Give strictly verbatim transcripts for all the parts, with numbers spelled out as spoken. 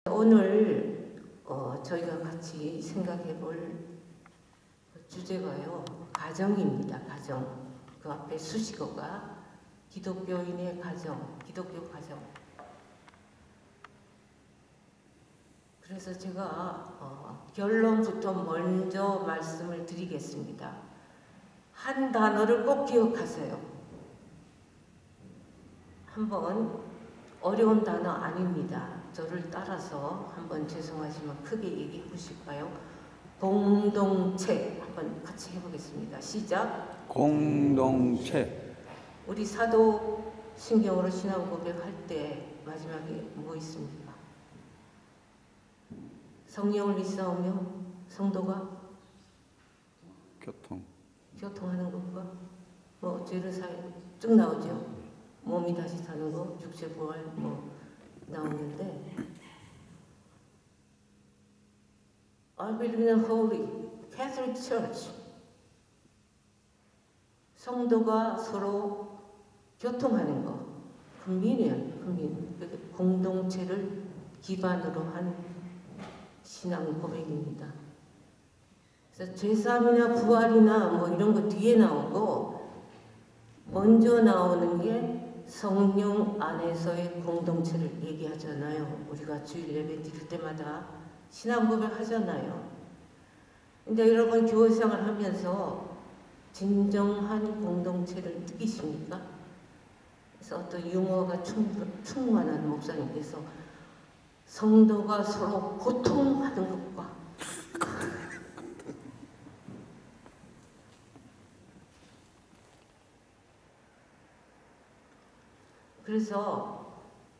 오늘 어, 저희가 같이 생각해 볼 주제가요, 가정입니다. 가정. 그 앞에 수식어가 기독교인의 가정, 기독교 가정. 그래서 제가 어, 결론부터 먼저 말씀을 드리겠습니다. 한 단어를 꼭 기억하세요. 한번 어려운 단어 아닙니다. 저를 따라서 한번 죄송하지만 크게 얘기해 보실까요? 공동체 한번 같이 해보겠습니다. 시작. 공동체. 우리 사도 신경으로 신앙 고백할 때 마지막에 뭐 있습니까? 성령을 믿사오며 성도가 교통. 교통하는 것과 뭐 죄를 사해 쭉 나오죠. 몸이 다시 사는 거, 육체 부활 뭐 나오는데 I believe in a holy Catholic Church. 성도가 서로 교통하는 거, communion, communion, 공동체를 기반으로 한 신앙 고백입니다. 그래서 죄사함이나 부활이나 뭐 이런 거 뒤에 나오고 먼저 나오는 게 성령 안에서의 공동체를 얘기하잖아요. 우리가 주일 예배 드릴 때마다 신앙 고백하잖아요. 근데 여러분 교회생활 하면서 진정한 공동체를 느끼십니까? 그래서 어떤 유머가 충만한 목사님께서 성도가 서로 고통하는 것과 그래서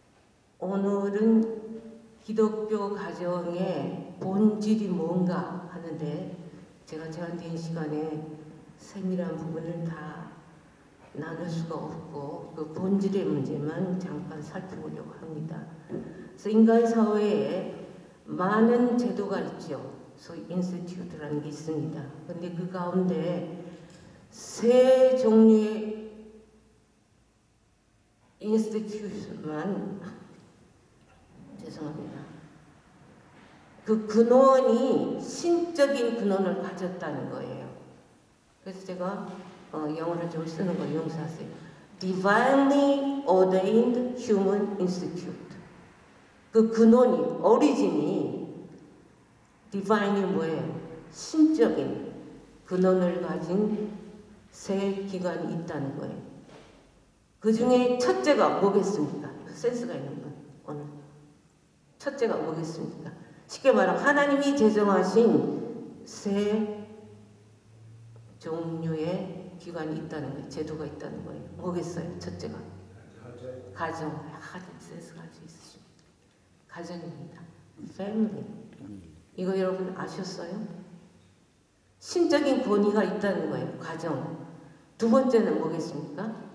오늘은 기독교 가정의 본질이 뭔가 하는데 제가 제한된 시간에 세밀한 부분을 다 나눌 수가 없고 그 본질의 문제만 잠깐 살펴보려고 합니다. 그래서 인간 사회에 많은 제도가 있죠. 소위 인스티튜트라는 게 있습니다. 그런데 그 가운데 세 종류의 인스티튜트만 죄송합니다. 그 근원이 신적인 근원을 가졌다는 거예요. 그래서 제가 어, 영어를 좀 쓰는 거 용서하세요. Divinely ordained human institute. 그 근원이, 오리진이 divine이 뭐예요? 신적인 근원을 가진 세 기관이 있다는 거예요. 그 중에 첫째가 뭐겠습니까? 센스가 있는 분, 오늘. 첫째가 뭐겠습니까? 쉽게 말하면 하나님이 제정하신 세 종류의 기관이 있다는 거예요. 제도가 있다는 거예요. 뭐겠어요? 첫째가? 가정. 가정. 아, 센스가 아주 있으십니다. 가정입니다. family. 이거 여러분 아셨어요? 신적인 권위가 있다는 거예요. 가정. 두 번째는 뭐겠습니까?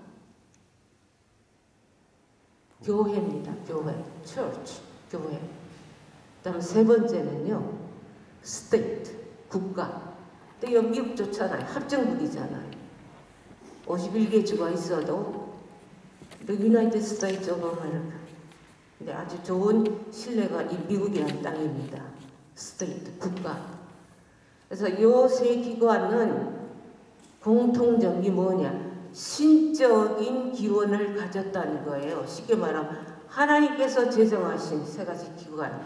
교회입니다. 교회. church. 교회. 그 다음 세 번째는요. state. 국가. 또 여기 미국 좋잖아요. 합정국이잖아요. 오십일 개 주가 있어도 The United States of America. 근데 아주 좋은 신뢰가 이 미국이라는 땅입니다. state. 국가. 그래서 이 세 기관은 공통점이 뭐냐? 신적인 기원을 가졌다는 거예요. 쉽게 말하면 하나님께서 제정하신 세 가지 기관.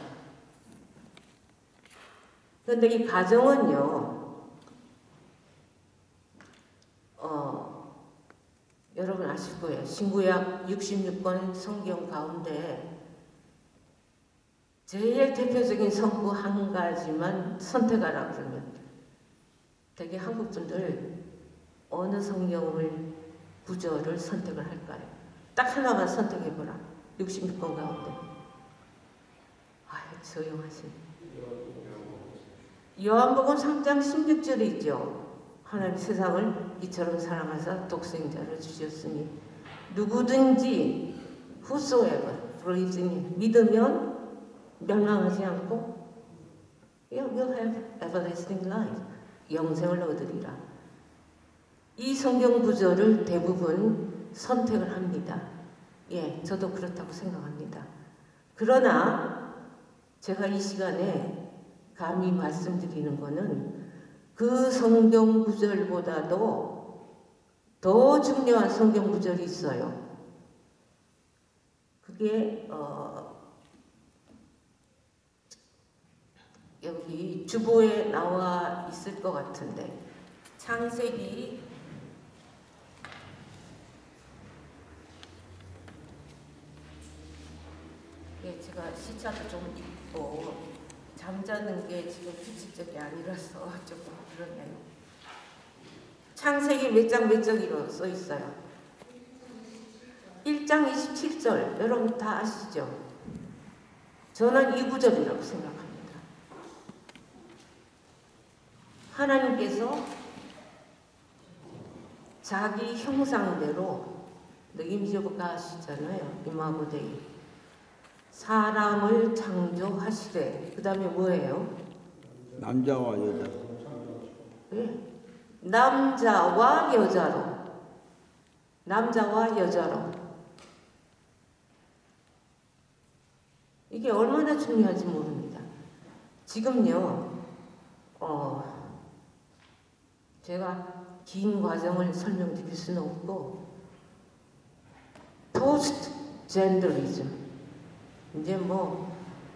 그런데 이 가정은요, 어, 여러분 아실 거예요. 신구약 육십육 권 성경 가운데 제일 대표적인 성구 한 가지만 선택하라 그러면 되게 한국 분들 어느 성경을 구절을 선택을 할까요? 딱 하나만 선택해보라. 육십육 권 가운데. 아유, 조용하시네. 요한복음 삼 장 십육 절에 있죠. 하나님 세상을 이처럼 사랑하사 독생자를 주셨으니 누구든지 whosoever believes in him, 믿으면 멸망하지 않고 you will have everlasting life. 영생을 얻으리라. 이 성경 구절을 대부분 선택을 합니다. 예, 저도 그렇다고 생각합니다. 그러나 제가 이 시간에 감히 말씀드리는 거는 그 성경 구절보다도 더 중요한 성경 구절이 있어요. 그게 어, 여기 주보에 나와 있을 것 같은데 창세기 예, 제가 시차도 좀 있고 잠자는 게 지금 규칙적이 아니라서 조금 그러네요. 창세기 몇 장 몇 절이로 써 있어요. 일 장 이십칠 절 여러분 다 아시죠? 저는 이 구절이라고 생각합니다. 하나님께서 자기 형상대로 느낌적으로 하시잖아요. 이마고데이 사람을 창조하시되 그 다음에 뭐예요? 남자와 여자. 네. 남자와 여자로 남자와 여자로 이게 얼마나 중요한지 모릅니다. 지금요 어, 제가 긴 과정을 설명드릴 수는 없고 포스트 젠더리즘 이제 뭐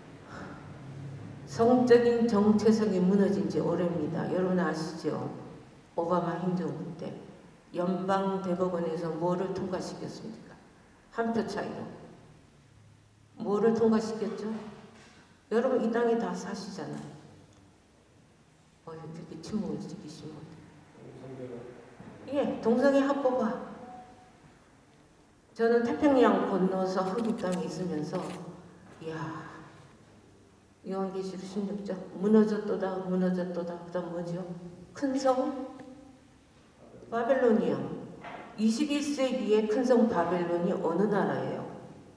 성적인 정체성이 무너진 지 오래입니다. 여러분 아시죠? 오바마 행정부 때 연방 대법원에서 뭐를 통과시켰습니까? 한 표 차이로 뭐를 통과시켰죠? 여러분 이 땅에 다 사시잖아요. 어, 이렇게 침묵을 지키시면 예, 동성애 합법화. 저는 태평양 건너서 한국 땅에 있으면서 이야 요한계시록 십육 장 무너졌도다 무너졌도다 그 다음 뭐죠? 큰성 바벨론이요. 이십일 세기의 큰성 바벨론이 어느 나라예요?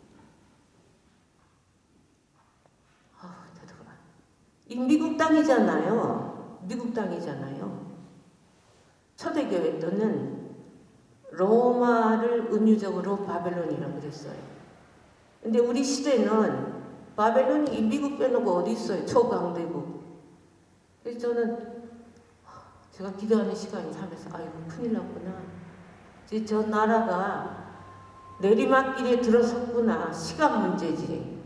아, 대단하. 이 미국 땅이잖아요. 미국 땅이잖아요. 초대교회 때는 로마를 은유적으로 바벨론이라고 그랬어요. 근데 우리 시대는 바벨론이 미국 빼놓고 어디 있어요? 초강대국. 그래서 저는 제가 기도하는 시간이 하면서 아이고 큰일 났구나. 이제 저 나라가 내리막길에 들어섰구나. 시간 문제지.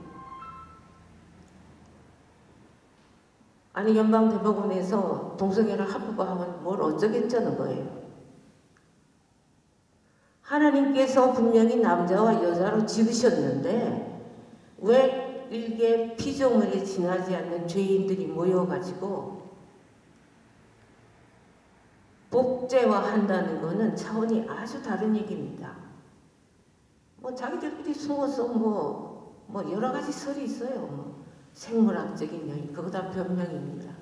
아니 연방대법원에서 동성애를 합법화하면 뭘 어쩌겠자는 거예요. 하나님께서 분명히 남자와 여자로 지으셨는데 왜 일개 피조물에 지나지 않는 죄인들이 모여가지고 복제화한다는 것은 차원이 아주 다른 얘기입니다. 뭐 자기들끼리 숨어서 뭐, 뭐 여러 가지 설이 있어요. 뭐 생물학적인 요인, 그거 다 변명입니다.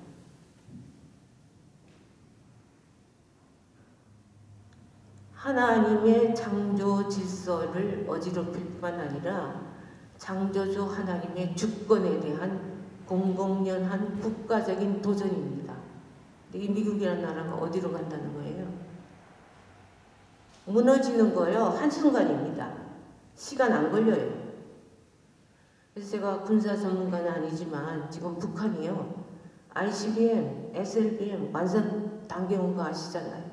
하나님의 창조 질서를 어지럽힐 뿐만 아니라 창조주 하나님의 주권에 대한 공공연한 국가적인 도전입니다. 이 미국이라는 나라가 어디로 간다는 거예요? 무너지는 거요. 한순간입니다. 시간 안 걸려요. 그래서 제가 군사 전문가는 아니지만 지금 북한이요. 아이씨비엠, 에스엘비엠 완전 당겨온 거 아시잖아요.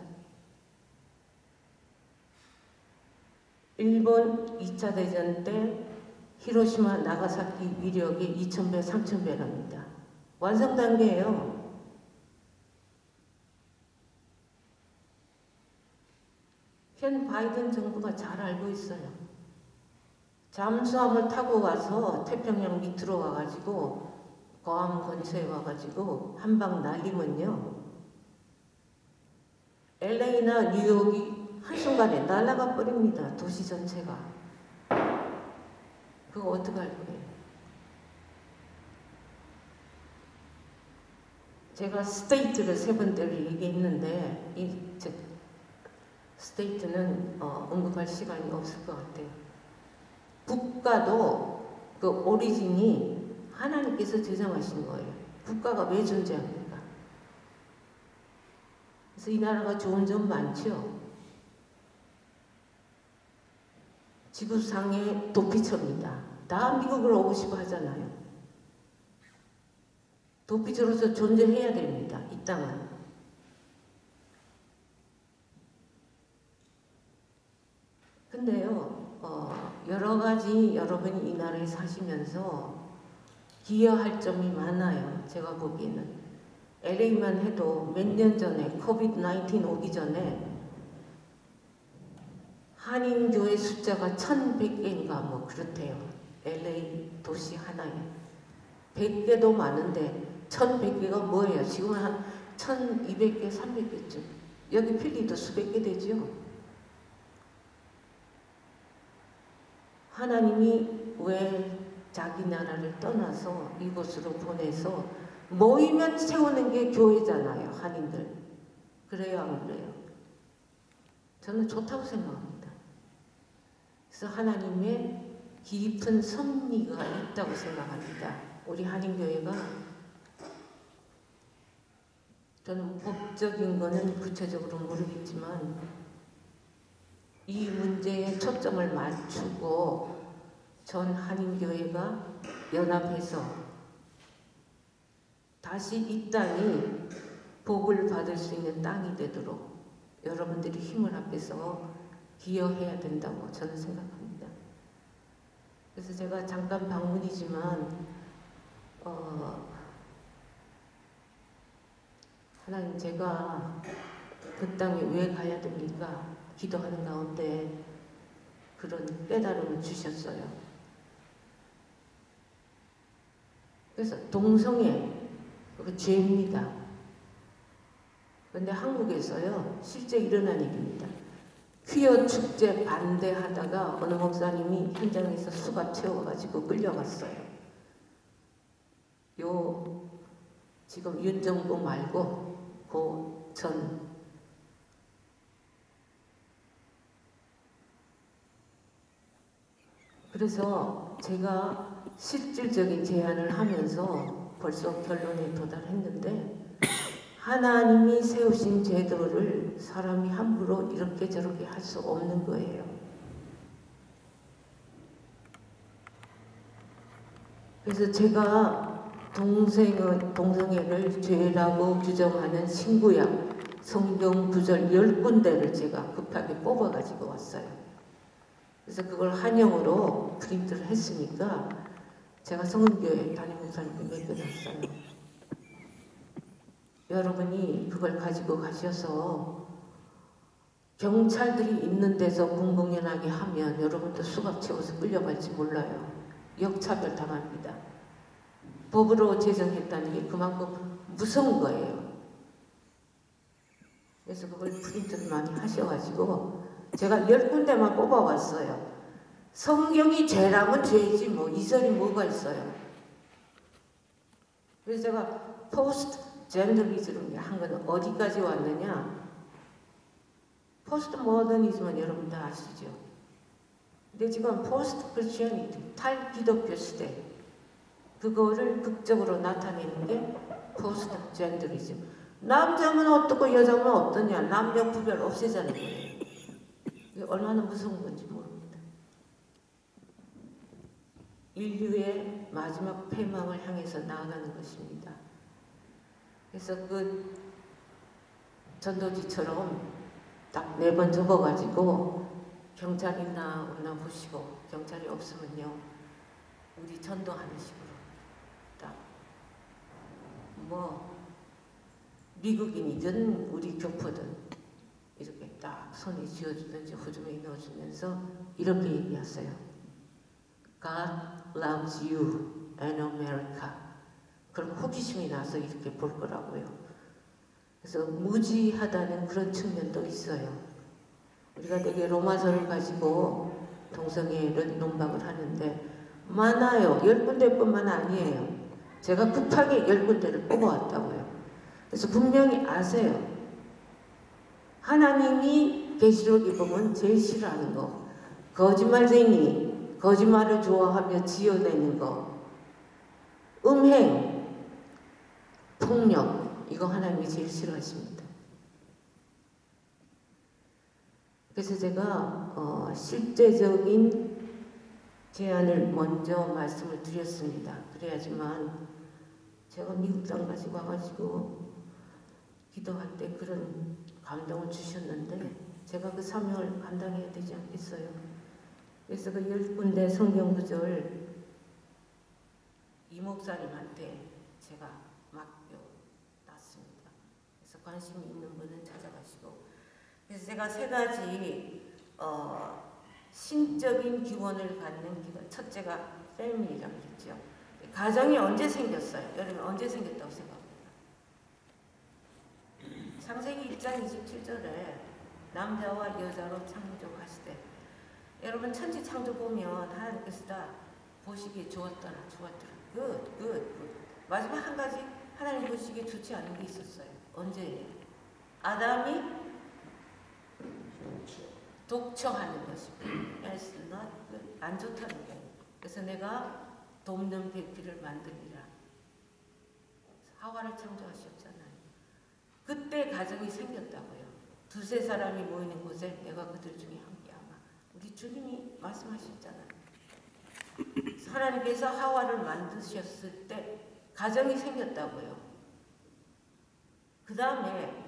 일본 이 차 대전 때 히로시마 나가사키 위력이 이천 배, 삼천 배랍니다. 완성 단계예요. 현 바이든 정부가 잘 알고 있어요. 잠수함을 타고 와서 태평양 밑으로 와가지고 거암 근처에 와가지고 한 방 날리면요. 엘에이나 뉴욕이 한순간에 날아가 버립니다. 도시 전체가. 그거 어떡할 거예요? 제가 스테이트를 세 번째를 얘기했는데 이 제, 스테이트는 어, 언급할 시간이 없을 것 같아요. 국가도 그 오리진이 하나님께서 제정하신 거예요. 국가가 왜 존재합니까? 그래서 이 나라가 좋은 점 많죠. 지구상의 도피처입니다. 다 미국으로 오고 싶어 하잖아요. 도피처로서 존재해야 됩니다. 이 땅은. 근데요, 어, 여러 가지 여러분이 이 나라에 사시면서 기여할 점이 많아요. 제가 보기에는. 엘에이만 해도 몇 년 전에 코비드 나인틴 오기 전에 한인교회 숫자가 천백 개인가 뭐 그렇대요. 엘에이 도시 하나에. 백 개도 많은데 천백 개가 뭐예요? 지금은 한 천이백 개, 삼백 개쯤. 여기 필리도 수백 개 되죠. 하나님이 왜 자기 나라를 떠나서 이곳으로 보내서 모이면 세우는 게 교회잖아요. 한인들. 그래요, 안 그래요? 저는 좋다고 생각합니다. 그래서 하나님의 깊은 섭리가 있다고 생각합니다. 우리 한인교회가 저는 법적인 거는 구체적으로 모르겠지만 이 문제에 초점을 맞추고 전 한인교회가 연합해서 다시 이 땅이 복을 받을 수 있는 땅이 되도록 여러분들이 힘을 합해서 기여해야 된다고 저는 생각합니다. 그래서 제가 잠깐 방문이지만 어, 하나님 제가 그 땅에 왜 가야 됩니까? 기도하는 가운데 그런 깨달음을 주셨어요. 그래서 동성애 그 죄입니다. 그런데 한국에서요 실제 일어난 일입니다. 퀴어 축제 반대하다가 어느 목사님이 현장에서 수갑 채워가지고 끌려갔어요. 요 지금 윤정부 말고 그 전 그래서 제가 실질적인 제안을 하면서 벌써 결론에 도달했는데 하나님이 세우신 제도를 사람이 함부로 이렇게 저렇게 할 수 없는 거예요. 그래서 제가 동성애, 동성애를 죄라고 규정하는 신구약 성경 구절 열 군데를 제가 급하게 뽑아가지고 왔어요. 그래서 그걸 한영어로 프린트를 했으니까 제가 성은교회 담임목사님께 맡겨놨어요. 여러분이 그걸 가지고 가셔서 경찰들이 있는 데서 공공연하게 하면 여러분도 수갑 채워서 끌려갈지 몰라요. 역차별 당합니다. 법으로 제정했다는 게 그만큼 무서운 거예요. 그래서 그걸 프린트를 많이 하셔가지고 제가 열 군데만 뽑아왔어요. 성경이 죄라면 죄이지 뭐 이설이 뭐가 있어요. 그래서 제가 포스트 젠더리즘을 한 건 어디까지 왔느냐. 포스트 모더니즘은 여러분 다 아시죠. 근데 지금 포스트 크리스천이티 탈기독교 시대 그거를 극적으로 나타내는 게 포스트 젠더리즘. 남자면 어떻고 여자면 어떠냐. 남녀 구별 없애자는 거예요. 이게 얼마나 무서운 건지 모릅니다. 인류의 마지막 패망을 향해서 나아가는 것입니다. 그래서 그 전도지처럼 딱 네 번 접어가지고 경찰이나 없나 보시고 경찰이 없으면요 우리 전도하는 식으로 딱 뭐 미국인이든 우리 교포든 이렇게 딱 손에 쥐어주든지 호주머니에 넣어주면서 이렇게 얘기하세요. God loves you and America. 그럼 호기심이 나서 이렇게 볼 거라고요. 그래서 무지하다는 그런 측면도 있어요. 우리가 되게 로마서를 가지고 동성애를 논박을 하는데 많아요. 열 군데뿐만 아니에요. 제가 급하게 열 군데를 뽑아왔다고요. 그래서 분명히 아세요. 하나님이 계시록에 보면 제일 싫어하는 거 거짓말쟁이, 거짓말을 좋아하며 지어내는 거, 음행, 폭력, 이거 하나님이 제일 싫어하십니다. 그래서 제가 어, 실제적인 제안을 먼저 말씀을 드렸습니다. 그래야지만 제가 미국 땅 가지고 와가지고 기도할 때 그런 감동을 주셨는데 제가 그 사명을 감당해야 되지 않겠어요? 그래서 그 열 군데 성경 구절 이 목사님한테 제가 맡겨놨습니다. 그래서 관심 있는 분은 찾아가시고, 그래서 제가 세 가지 어, 신적인 기원을 갖는 기원. 첫째가 패밀리라고 그랬죠. 가정이 언제 생겼어요? 여러분 언제 생겼다고 생각합니다. 창세기 일 장 이십칠 절에 남자와 여자로 창조하시되, 여러분 천지 창조 보면 하나님께서 다 보시기에 좋았더라 좋았더라 굿, 굿, 굿. 마지막 한 가지 하나님 보시기에 좋지 않은 게 있었어요. 언제예요? 아담이 독청하는 것이고 It's not good. 안 좋다는 거예요. 그래서 내가 돕는 배필을 만들리라. 하와를 창조하셨잖아요. 그때 가정이 생겼다고요. 두세 사람이 모이는 곳에 내가 그들 중에 함께하마. 우리 주님이 말씀하셨잖아요. 하나님께서 하와를 만드셨을 때 가정이 생겼다고요. 그 다음에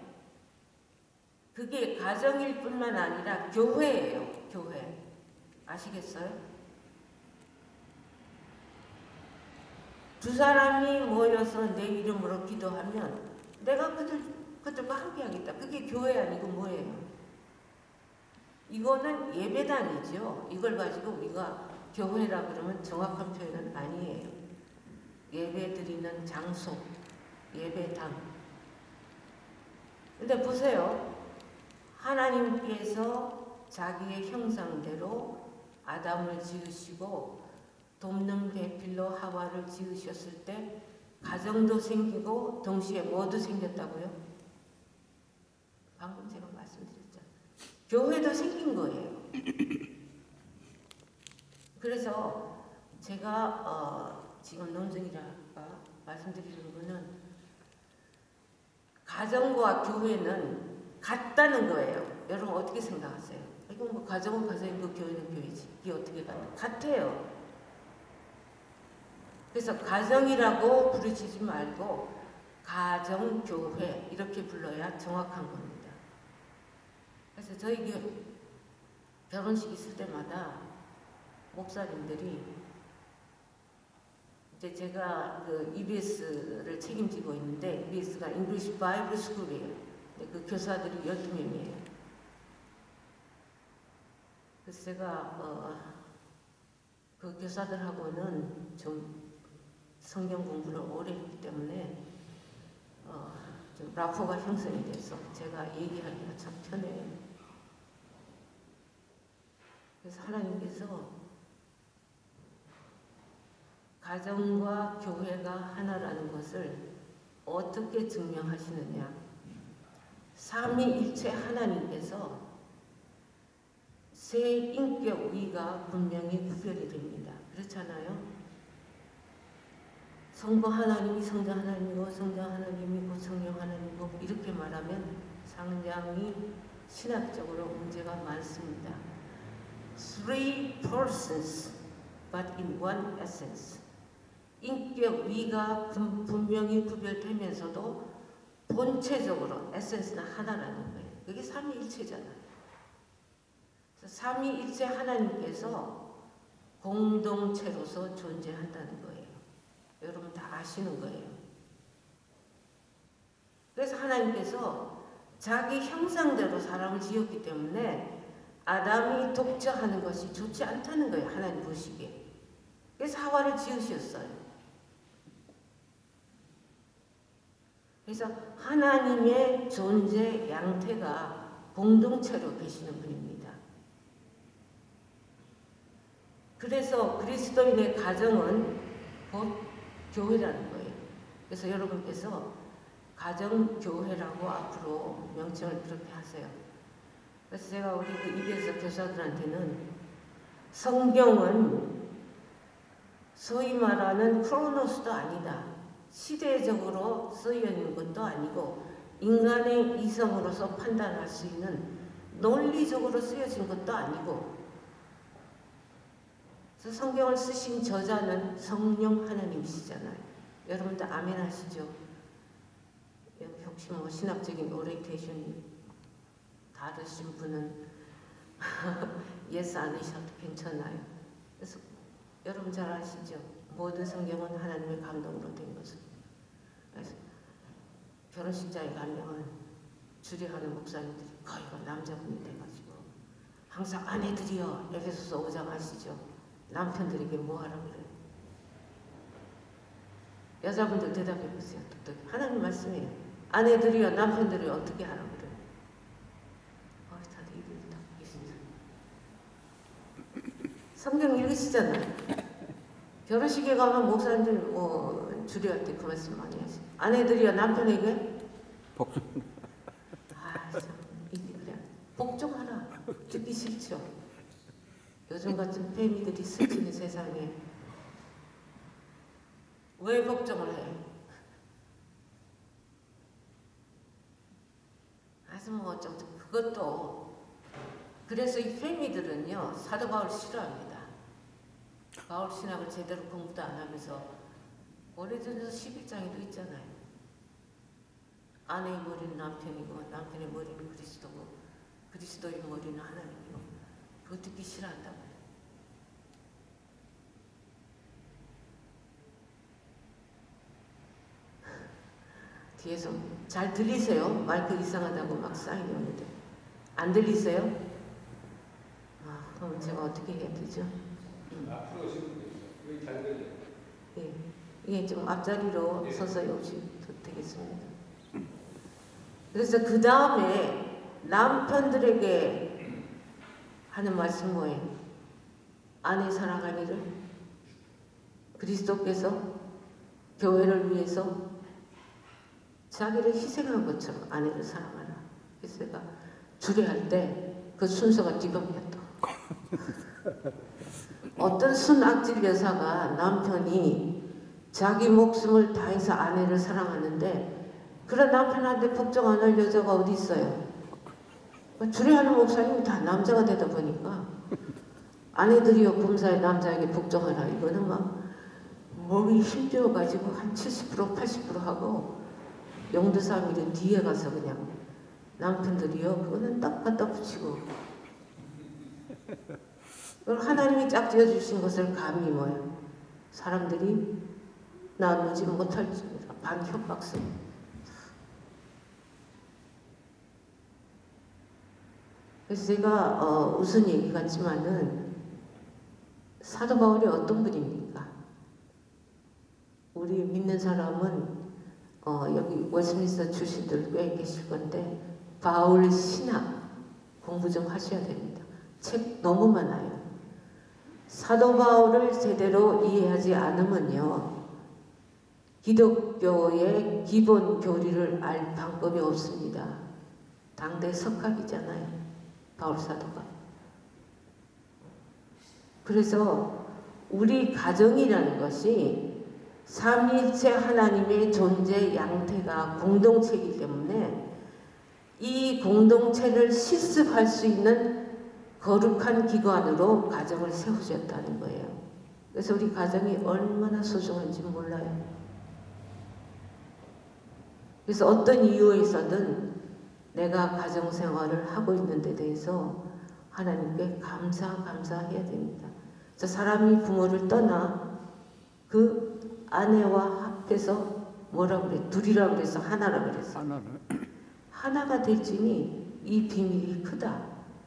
그게 가정일 뿐만 아니라 교회예요. 교회. 아시겠어요? 두 사람이 모여서 내 이름으로 기도하면 내가 그들, 그들과 함께 하겠다. 그게 교회 아니고 뭐예요? 이거는 예배당이죠. 이걸 가지고 우리가 교회라 그러면 정확한 표현은 아니에요. 예배 드리는 장소, 예배당. 근데 보세요. 하나님께서 자기의 형상대로 아담을 지으시고 돕는 배필로 하와를 지으셨을 때 가정도 생기고 동시에 뭐도 생겼다고요? 방금 제가 말씀드렸죠. 교회도 생긴 거예요. 그래서 제가 어, 지금 논증이라가 말씀드리는 거는 가정과 교회는 같다는 거예요. 여러분 어떻게 생각하세요? 이건 뭐 가정은 가정이고 교회는 교회지. 이게 어떻게 같나? 같아요. 그래서 가정이라고 부르시지 말고 가정교회 이렇게 불러야 정확한 겁니다. 그래서 저희 결혼식 있을 때마다 목사님들이 이제 제가 그 이비에스를 책임지고 있는데 이비에스가 English Bible School이에요. 그 교사들이 열두 명이에요. 그래서 제가 어, 그 교사들하고는 좀 성경 공부를 오래 했기 때문에 어, 좀 라포가 형성이 돼서 제가 얘기하기가 참 편해요. 그래서 하나님께서 가정과 교회가 하나라는 것을 어떻게 증명하시느냐? 삼위일체 하나님께서 세 인격 위가 분명히 구별이 됩니다. 그렇잖아요? 성부 하나님이 성자 하나님이고 성자 하나님이고 성령 하나님이고 이렇게 말하면 상당히 신학적으로 문제가 많습니다. Three persons but in one essence. 인격 위가 분명히 구별되면서도 본체적으로 에센스는 하나라는 거예요. 그게 삼위일체잖아요. 삼위일체 하나님께서 공동체로서 존재한다는 거예요. 여러분 다 아시는 거예요. 그래서 하나님께서 자기 형상대로 사람을 지었기 때문에 아담이 독처하는 것이 좋지 않다는 거예요. 하나님 보시기에. 그래서 하와를 지으셨어요. 그래서 하나님의 존재 양태가 공동체로 계시는 분입니다. 그래서 그리스도인의 가정은 곧 교회라는 거예요. 그래서 여러분께서 가정교회라고 앞으로 명칭을 그렇게 하세요. 그래서 제가 우리 그 이비에스 교사들한테는 성경은 소위 말하는 크로노스도 아니다. 시대적으로 쓰여 있는 것도 아니고 인간의 이성으로서 판단할 수 있는 논리적으로 쓰여진 것도 아니고, 그래서 성경을 쓰신 저자는 성령 하나님이시잖아요. 여러분들 아멘 하시죠? 여기 혹시 뭐 신학적인 오리엔테이션이 다르신 분은 예스 안 하셔도 괜찮아요. 그래서 여러분 잘 아시죠? 모든 성경은 하나님의 감동으로 된 것을. 그래서 결혼식장에 가면 주례하는 목사님들이 거의가 남자분이 돼가지고 항상 아내들이여, 에베소서 오 장 아시죠? 남편들에게 뭐 하라 그래요? 여자분들 대답해 보세요. 하나님 말씀이에요. 아내들이여, 남편들이 어떻게 하라 그래요? 어, 다들 입을 다 계시죠. 성경 읽으시잖아요. 결혼식에 가면 목사님들 뭐 주례할 때 그 말씀 많이 하시죠. 아내들이여, 남편에게 복종. 아, 참, 이게 그래. 복종하라. 듣기 싫죠. 요즘 같은 페미들이 스치는 세상에 왜 복종을 해? 아주 뭐 어쩌고 그것도. 그래서 이 페미들은요 사도 바울 싫어합니다. 바울 신학을 제대로 공부도 안 하면서 고린도전서 십일 장에도 있잖아요. 아내의 머리는 남편이고 남편의 머리는 그리스도고 그리스도의 머리는 하나님이고, 그거 듣기 싫어한다고요. 뒤에서 잘 들리세요? 마이크 이상하다고 막 사인이 오는데 안 들리세요? 아, 그럼 제가 어떻게 해야 되죠? 앞으로 오시면 되죠. 여기 잘 들려요. 예, 이게 좀 앞자리로 네. 서서 오시면 되겠습니다. 그래서 그 다음에 남편들에게 하는 말씀 뭐예요? 아내 사랑하기를 그리스도께서 교회를 위해서 자기를 희생한 것처럼 아내를 사랑하라. 그래서 제가 주례할 때 그 순서가 뒤바뀌었다. 어떤 순악질 여사가 남편이 자기 목숨을 다해서 아내를 사랑하는데 그런 남편한테 복종 안 할 여자가 어디 있어요? 주례하는 목사님이 다 남자가 되다 보니까 아내들이여 범사의 남자에게 복종하라. 이거는 막 몸이 힘들어가지고 한 칠십 퍼센트 팔십 퍼센트 하고 영도사미는 뒤에 가서 그냥 남편들이요 그거는 딱 갖다 붙이고, 그걸 하나님이 짝지어 주신 것을 감히 뭐예요? 사람들이 나누지 못할 줄 반협박성. 그래서 제가 어, 웃은 얘기 같지만은 사도 바울이 어떤 분입니까? 우리 믿는 사람은 어, 여기 웨스민스터 출신들 꽤 계실 건데 바울 신학 공부 좀 하셔야 됩니다. 책 너무 많아요. 사도 바울을 제대로 이해하지 않으면요 기독교의 기본 교리를 알 방법이 없습니다. 당대 석학이잖아요, 바울 사도가. 그래서 우리 가정이라는 것이 삼위일체 하나님의 존재 양태가 공동체이기 때문에 이 공동체를 실습할 수 있는 거룩한 기관으로 가정을 세우셨다는 거예요. 그래서 우리 가정이 얼마나 소중한지 몰라요. 그래서 어떤 이유에서든 내가 가정생활을 하고 있는 데 대해서 하나님께 감사 감사해야 됩니다. 그래서 사람이 부모를 떠나 그 아내와 합해서 뭐라 그래? 둘이라 그래서 하나라 그랬어. 하나를. 하나가 될지니 이 비밀이 크다.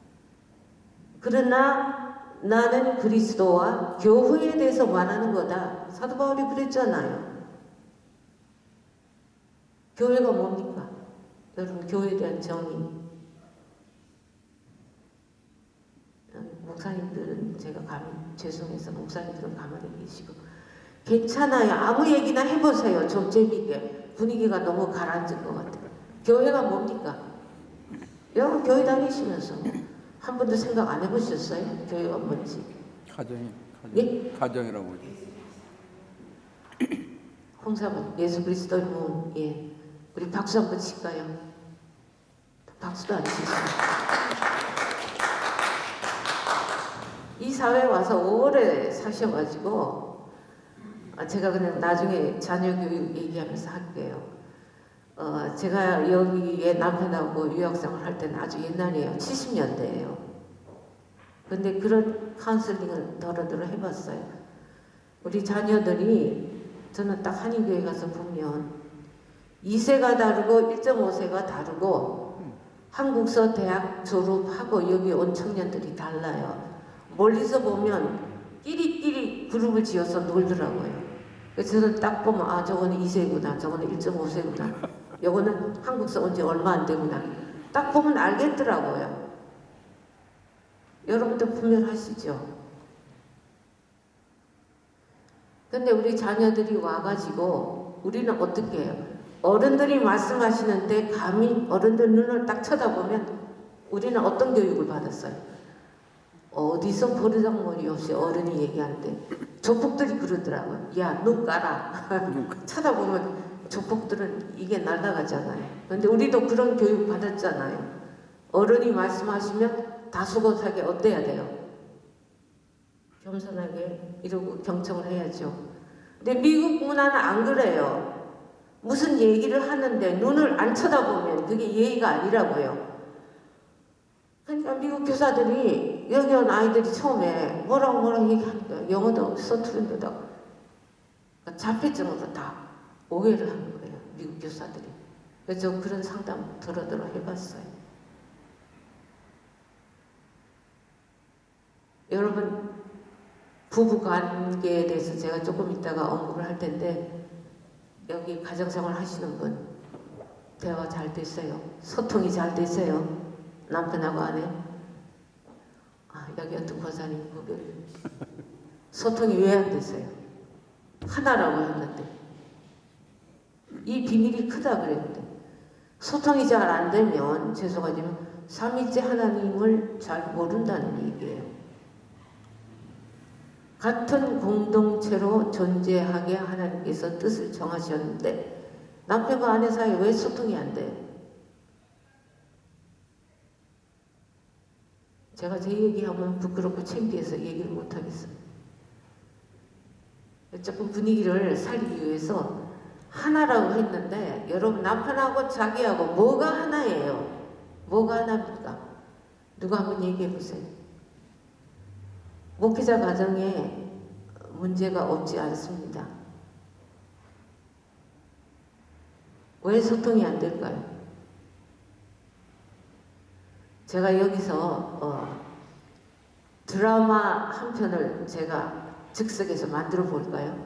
그러나 나는 그리스도와 교회에 대해서 말하는 거다. 사도 바울이 그랬잖아요. 교회가 뭡니까? 여러분, 교회에 대한 정의. 목사님들은 제가 가만히, 죄송해서 목사님들은 가만히 계시고 괜찮아요. 아무 얘기나 해보세요. 좀 재미있게. 분위기가 너무 가라앉은 것 같아요. 교회가 뭡니까? 여러분 교회 다니시면서 한 번도 생각 안 해보셨어요? 교회가 뭔지. 가정이. 가정. 예? 가정이라고. 홍사분 예수 그리스도의 몸. 예. 우리 박수 한번 칠까요? 박수도 안 치시죠. 이 사회에 와서 오래 사셔가지고 아, 제가 그냥 나중에 자녀 교육 얘기하면서 할게요. 어, 제가 여기에 남편하고 유학생활 할 때는 아주 옛날이에요. 칠십 년대예요. 근데 그런 카운슬링을 더러더러 해봤어요. 우리 자녀들이 저는 딱 한인교회 가서 보면 이 세가 다르고 일 점 오 세가 다르고 한국서 대학 졸업하고 여기 온 청년들이 달라요. 멀리서 보면 끼리끼리 그룹을 지어서 놀더라고요. 그래서 저는 딱 보면 아 저거는 이 세구나 저거는 일 점 오 세구나 요거는 한국서 온 지 얼마 안 되구나 딱 보면 알겠더라고요. 여러분도 분별하시죠? 근데 우리 자녀들이 와가지고 우리는 어떻게 해요? 어른들이 말씀하시는데 감히 어른들 눈을 딱 쳐다보면 우리는 어떤 교육을 받았어요? 어디서 버르장머리 없이 어른이 얘기하는데 조폭들이 그러더라고요. 야, 눈 까라. 쳐다보면 조폭들은 이게 날아가잖아요. 근데 우리도 그런 교육 받았잖아요. 어른이 말씀하시면 다소곳하게 어때야 돼요? 겸손하게 이러고 경청을 해야죠. 근데 미국 문화는 안 그래요. 무슨 얘기를 하는데 눈을 안 쳐다보면 그게 예의가 아니라고요. 그러니까 미국 교사들이 여기 온 아이들이 처음에 뭐라고 뭐라고 얘기하니까 영어도 서투른데다 그러니까 자폐증으로 다 오해를 하는 거예요. 미국 교사들이. 그래서 저 그런 상담 들어들어 해봤어요. 여러분 부부 관계에 대해서 제가 조금 이따가 언급을 할 텐데 여기 가정생활 하시는 분 대화 잘 됐어요? 소통이 잘 됐어요? 남편하고 아내? 아 여기 어떤 권사님 거기 소통이 왜 안 됐어요? 하나라고 했는데 이 비밀이 크다 그랬는데 소통이 잘 안 되면 죄송하지만 삼위째 하나님을 잘 모른다는 얘기예요. 같은 공동체로 존재하게 하나님께서 뜻을 정하셨는데 남편과 아내 사이에 왜 소통이 안 돼요? 제가 제 얘기하면 부끄럽고 창피해서 얘기를 못하겠어요. 조금 분위기를 살리기 위해서 하나라고 했는데 여러분 남편하고 자기하고 뭐가 하나예요? 뭐가 하나입니까? 누가 한번 얘기해 보세요. 목회자 가정에 문제가 없지 않습니다. 왜 소통이 안 될까요? 제가 여기서 어, 드라마 한 편을 제가 즉석에서 만들어 볼까요?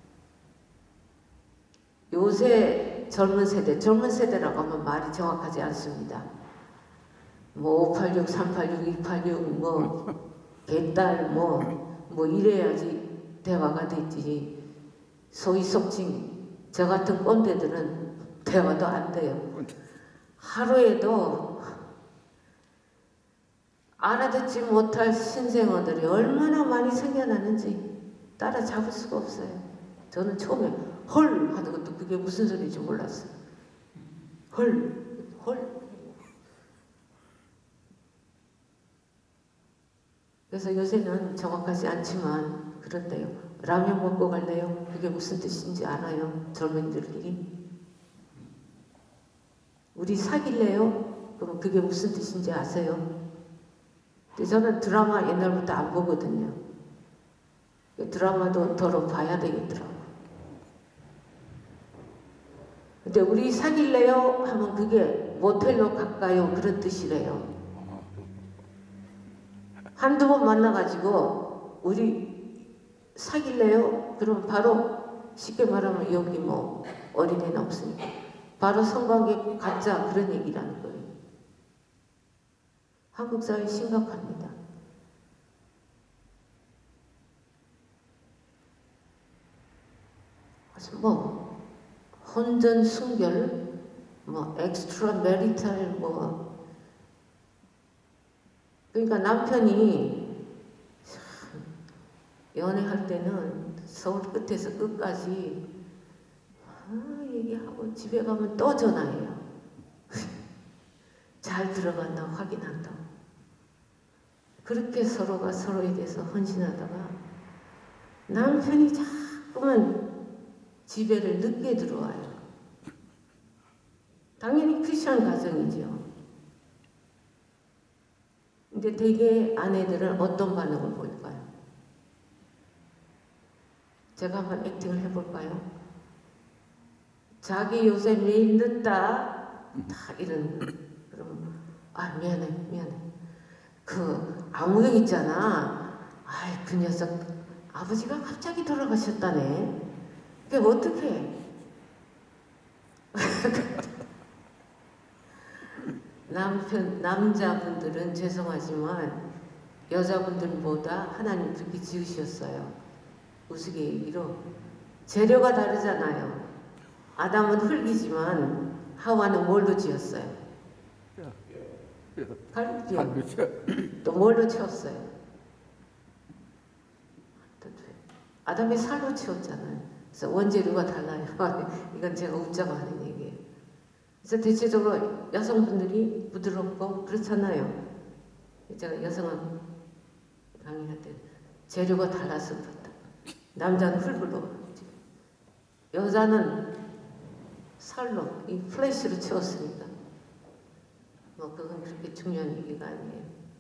요새 젊은 세대, 젊은 세대라고 하면 말이 정확하지 않습니다. 뭐 오팔육, 삼팔육, 이팔육, 뭐 개딸, 뭐, 뭐 이래야지 대화가 되지. 소위 속칭 저 같은 꼰대들은 대화도 안 돼요. 하루에도 알아듣지 못할 신생아들이 얼마나 많이 생겨나는지 따라잡을 수가 없어요. 저는 처음에 헐 하는 것도 그게 무슨 소리인지 몰랐어요. 헐, 헐. 그래서 요새는 정확하지 않지만 그런데요. 라면 먹고 갈래요? 그게 무슨 뜻인지 알아요? 젊은이들끼리. 우리 사귈래요? 그럼 그게 무슨 뜻인지 아세요? 근데 저는 드라마 옛날부터 안 보거든요. 드라마도 더러 봐야 되겠더라고요. 근데 우리 사귈래요? 하면 그게 모텔로 갈까요? 그런 뜻이래요. 한두 번 만나가지고 우리 사귈래요? 그럼 바로 쉽게 말하면 여기 뭐 어린애는 없으니까 바로 성관계 갖자 그런 얘기라는 거예요. 한국 사회 심각합니다. 그래서 뭐 혼전 순결, 뭐 엑스트라 메리탈 뭐 그러니까 남편이 참 연애할 때는 서울 끝에서 끝까지 아, 얘기하고 집에 가면 또 전화해요. 잘 들어갔나 확인한다고. 그렇게 서로가 서로에 대해서 헌신하다가 남편이 자꾸 자꾸만 집에를 늦게 들어와요. 당연히 크리스천 가정이죠. 근데 대개 아내들은 어떤 반응을 보일까요? 제가 한번 액팅을 해볼까요? 자기 요새 매일 늦다. 다 이런, 그럼, 아, 미안해, 미안해. 그, 아무개 있잖아. 아이, 그 녀석, 아버지가 갑자기 돌아가셨다네. 그게 어떡해? 남편, 남자분들은 죄송하지만 여자분들보다 하나님 그렇게 지으셨어요. 우스갯소리로. 재료가 다르잖아요. 아담은 흙이지만 하와는 뭘로 지었어요? 갈비뼈. 또 뭘로 채웠어요? 아담이 살로 채웠잖아요. 그래서 원재료가 달라요. 이건 제가 웃자고 하는 얘기예요. 그래서 대체적으로 여성분들이 부드럽고 그렇잖아요. 제가 여성은 강의할 때 재료가 달라서 그렇다. 남자는 흙으로, 여자는 살로, 이 플래시로 채웠으니까. 뭐 그건 그렇게 중요한 얘기가 아니에요.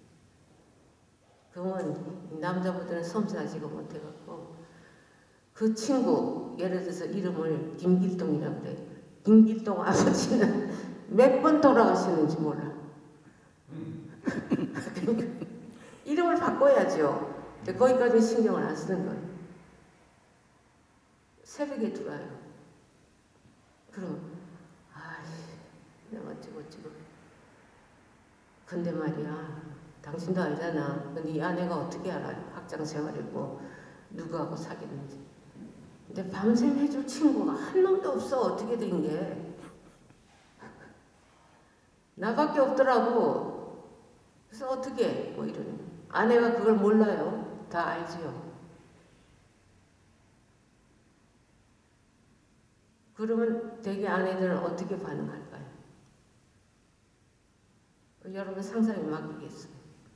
그건 남자분들은 섬세하지가 못해갖고 그 친구, 예를 들어서 이름을 김길동이라고 그래요. 김길동 아버지는 몇 번 돌아가시는지 몰라. 이름을 바꿔야죠. 근데 거기까지 신경을 안 쓰는 거예요. 새벽에 들어와요. 그럼 아이, 내가 어찌고 어찌고. 근데 말이야, 당신도 알잖아. 근데 이 아내가 어떻게 알아요? 학장생활이고 누구하고 사귀는지. 근데 밤샘 해줄 친구가 한 놈도 없어. 어떻게 된 게. 나밖에 없더라고. 그래서 어떻게 뭐 이러는. 아내가 그걸 몰라요. 다 알지요. 그러면 대개 아내들은 어떻게 반응할까요? 여러분 상상에 맡기겠어요.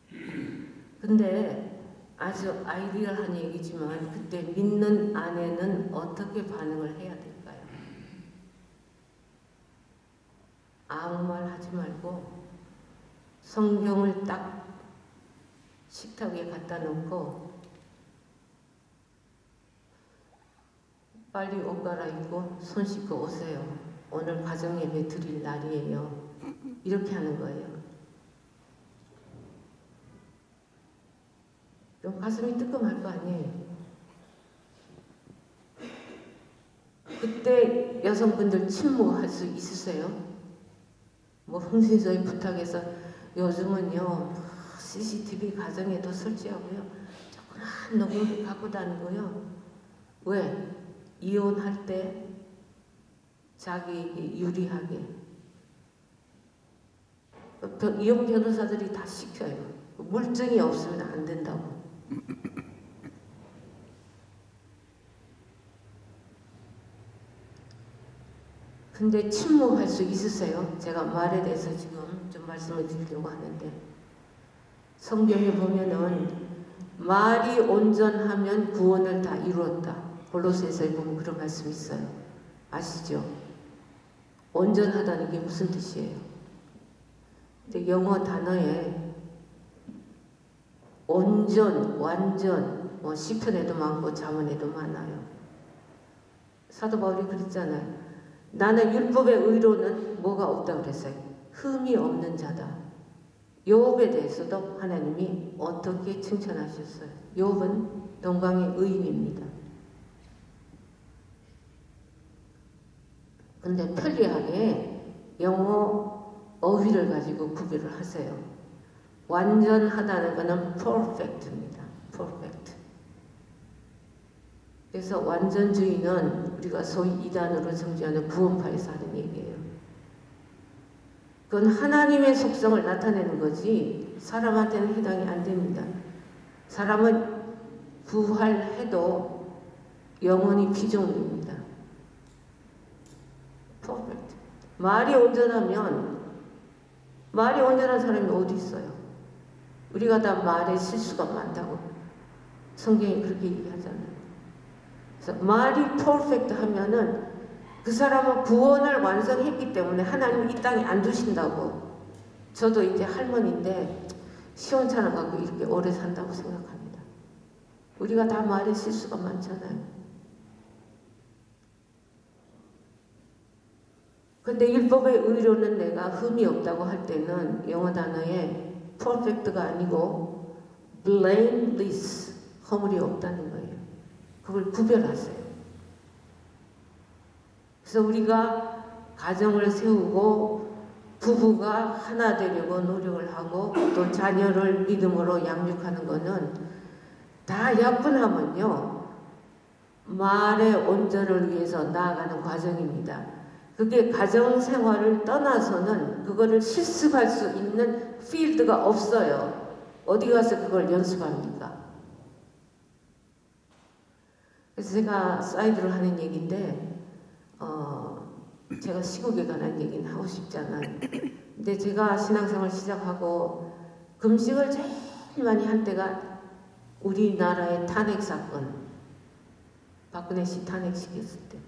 근데 아주 아이디어한 얘기지만 그때 믿는 아내는 어떻게 반응을 해야 될까요? 아무 말 하지 말고 성경을 딱 식탁 위에 갖다 놓고 빨리 옷 갈아입고 손 씻고 오세요. 오늘 가정예배 드릴 날이에요. 이렇게 하는 거예요. 그럼 가슴이 뜨끔할 거 아니에요. 그때 여성분들 침묵할 수 있으세요? 뭐 흥신소에 부탁해서 요즘은요 씨씨티비 가정에도 설치하고요 조그만 녹음기 갖고 다니고요. 왜? 이혼할 때 자기에게 유리하게 이혼 변호사들이 다 시켜요. 물증이 없으면 안 된다고. 근데 침묵할 수 있으세요? 제가 말에 대해서 지금 좀 말씀을 드리려고 하는데 성경에 보면은 말이 온전하면 구원을 다 이루었다. 골로새서에 보면 그런 말씀이 있어요. 아시죠? 온전하다는 게 무슨 뜻이에요? 근데 영어 단어에 온전, 완전, 뭐 시편에도 많고 자문에도 많아요. 사도 바울이 그랬잖아요. 나는 율법의 의로는 뭐가 없다고 그랬어요? 흠이 없는 자다. 욥에 대해서도 하나님이 어떻게 칭찬하셨어요? 욥은 동방의 의인입니다. 근데 편리하게 영어 어휘를 가지고 구별을 하세요. 완전하다는 것은 perfect입니다. perfect. 그래서 완전주의는 우리가 소위 이단으로 정지하는 구원파에서 하는 얘기예요. 그건 하나님의 속성을 나타내는 거지 사람한테는 해당이 안 됩니다. 사람은 부활해도 영원히 피조물입니다. perfect. 말이 온전하면 말이 온전한 사람이 어디 있어요? 우리가 다 말에 실수가 많다고 성경이 그렇게 얘기하잖아요. 그래서 말이 퍼펙트 하면은 그 사람은 구원을 완성했기 때문에 하나님이 이 땅에 안 두신다고. 저도 이제 할머니인데 시원찮아 갖고 이렇게 오래 산다고 생각합니다. 우리가 다 말에 실수가 많잖아요. 근데 율법의 의로는 내가 흠이 없다고 할 때는 영어 단어에 perfect가 아니고 blameless, 허물이 없다는 거예요. 그걸 구별하세요. 그래서 우리가 가정을 세우고 부부가 하나 되려고 노력을 하고 또 자녀를 믿음으로 양육하는 거는 다 약분하면요 말의 온전을 위해서 나아가는 과정입니다. 그게 가정생활을 떠나서는 그거를 실습할 수 있는 필드가 없어요. 어디 가서 그걸 연습합니까? 그래서 제가 사이드로 하는 얘기인데 어, 제가 시국에 관한 얘기는 하고 싶지 않아요. 근데 제가 신앙생활 시작하고 금식을 제일 많이 한 때가 우리나라의 탄핵 사건, 박근혜 씨 탄핵시켰을 때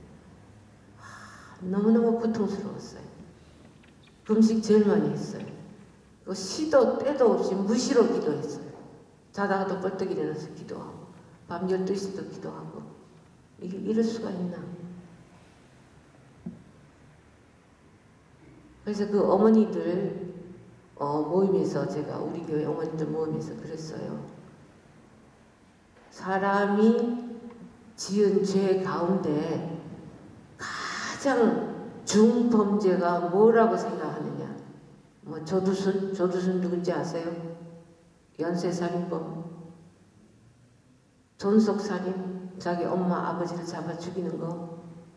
너무너무 고통스러웠어요. 금식 제일 많이 했어요. 그 시도 때도 없이 무시로 기도했어요. 자다가도 벌떡 일어나서 기도하고 밤 열두 시도 기도하고. 이게 이럴 수가 있나. 그래서 그 어머니들 어, 모임에서 제가 우리 교회 어머니들 모임에서 그랬어요. 사람이 지은 죄 가운데 가장 중범죄가 뭐라고 생각하느냐? 뭐 조두순? 조두순 누군지 아세요? 연쇄살인범, 존속살인, 자기 엄마 아버지를 잡아 죽이는 거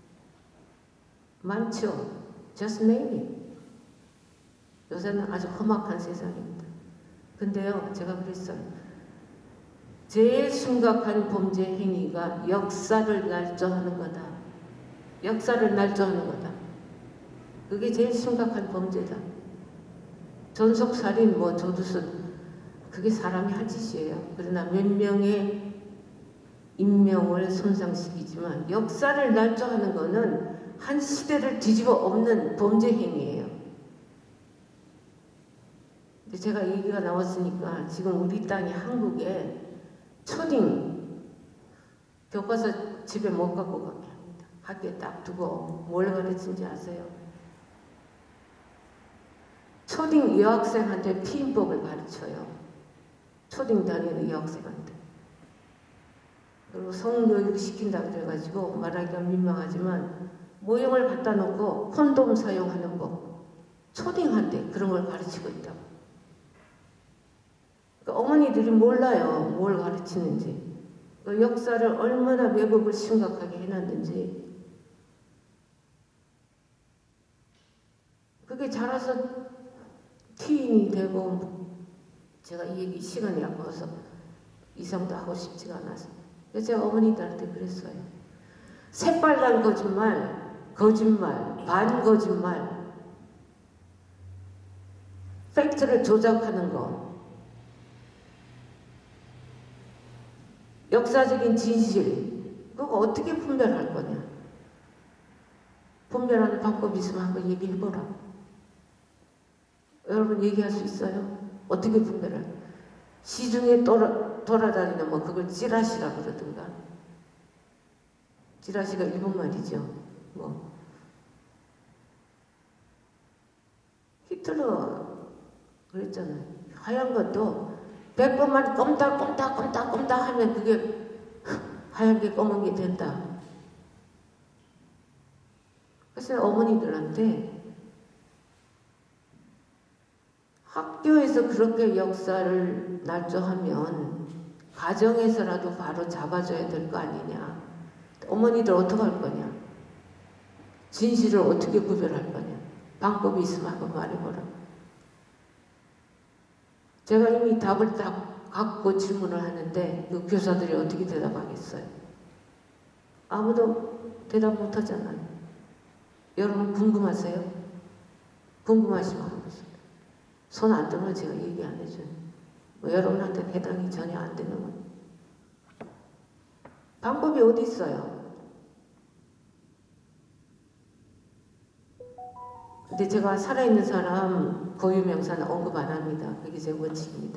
많죠. Just name it. 요새는 아주 험악한 세상입니다. 근데요, 제가 그랬어요. 제일 심각한 범죄 행위가 역사를 날조하는 거다. 역사를 날조하는 거다. 그게 제일 심각한 범죄다. 존속살인, 뭐 조두순, 그게 사람이 할 짓이에요. 그러나 몇 명의 인명을 손상시키지만 역사를 날조하는 거는 한 시대를 뒤집어 엎는 범죄 행위예요. 근데 제가 얘기가 나왔으니까 지금 우리 땅이 한국에 초딩 교과서 집에 못 갖고 가게 합니다. 학교에 딱 두고 뭘 가르치는지 아세요? 초딩 여학생한테 피임법을 가르쳐요. 초딩 다니는 여학생한테. 그리고 성교육 시킨다 그래가지고 말하기가 민망하지만 모형을 갖다 놓고 콘돔 사용하는 법, 초딩한테 그런 걸 가르치고 있다고. 그러니까 어머니들이 몰라요. 뭘 가르치는지. 그 역사를 얼마나 왜곡을 심각하게 해놨는지. 그게 자라서 티인이 되고, 제가 이 얘기 시간이 아까워서 이상도 하고 싶지가 않아서. 그래서 제가 어머니들한테 그랬어요. 새빨간 거짓말, 거짓말, 반거짓말, 팩트를 조작하는 거, 역사적인 진실, 그거 어떻게 분별할 거냐? 분별하는 방법이 있으면 한번 얘기해보라. 여러분 얘기할 수 있어요? 어떻게 분별할? 시중에 돌아, 돌아다니는 뭐 그걸 찌라시라 그러든가. 찌라시가 일본 말이죠. 뭐 히틀러 그랬잖아요. 하얀 것도 백 번만 껌닥껌닥 껌닥 껌닥 하면 그게 하얀 게 검은 게 된다. 그래서 어머니들한테 학교에서 그렇게 역사를 날조하면 가정에서라도 바로 잡아줘야 될 거 아니냐. 어머니들 어떻게 할 거냐. 진실을 어떻게 구별할 거냐. 방법이 있으면 한번 말해보라. 제가 이미 답을 다 갖고 질문을 하는데 그 교사들이 어떻게 대답하겠어요? 아무도 대답 못하잖아요. 여러분 궁금하세요? 궁금하시면 하겠습니다. 손 안 들면 제가 얘기 안 해줘요. 뭐 여러분한테 해당이 전혀 안 되는 건. 방법이 어디 있어요? 근데 제가 살아있는 사람 고유명사는 언급 안 합니다. 그게 제 원칙입니다.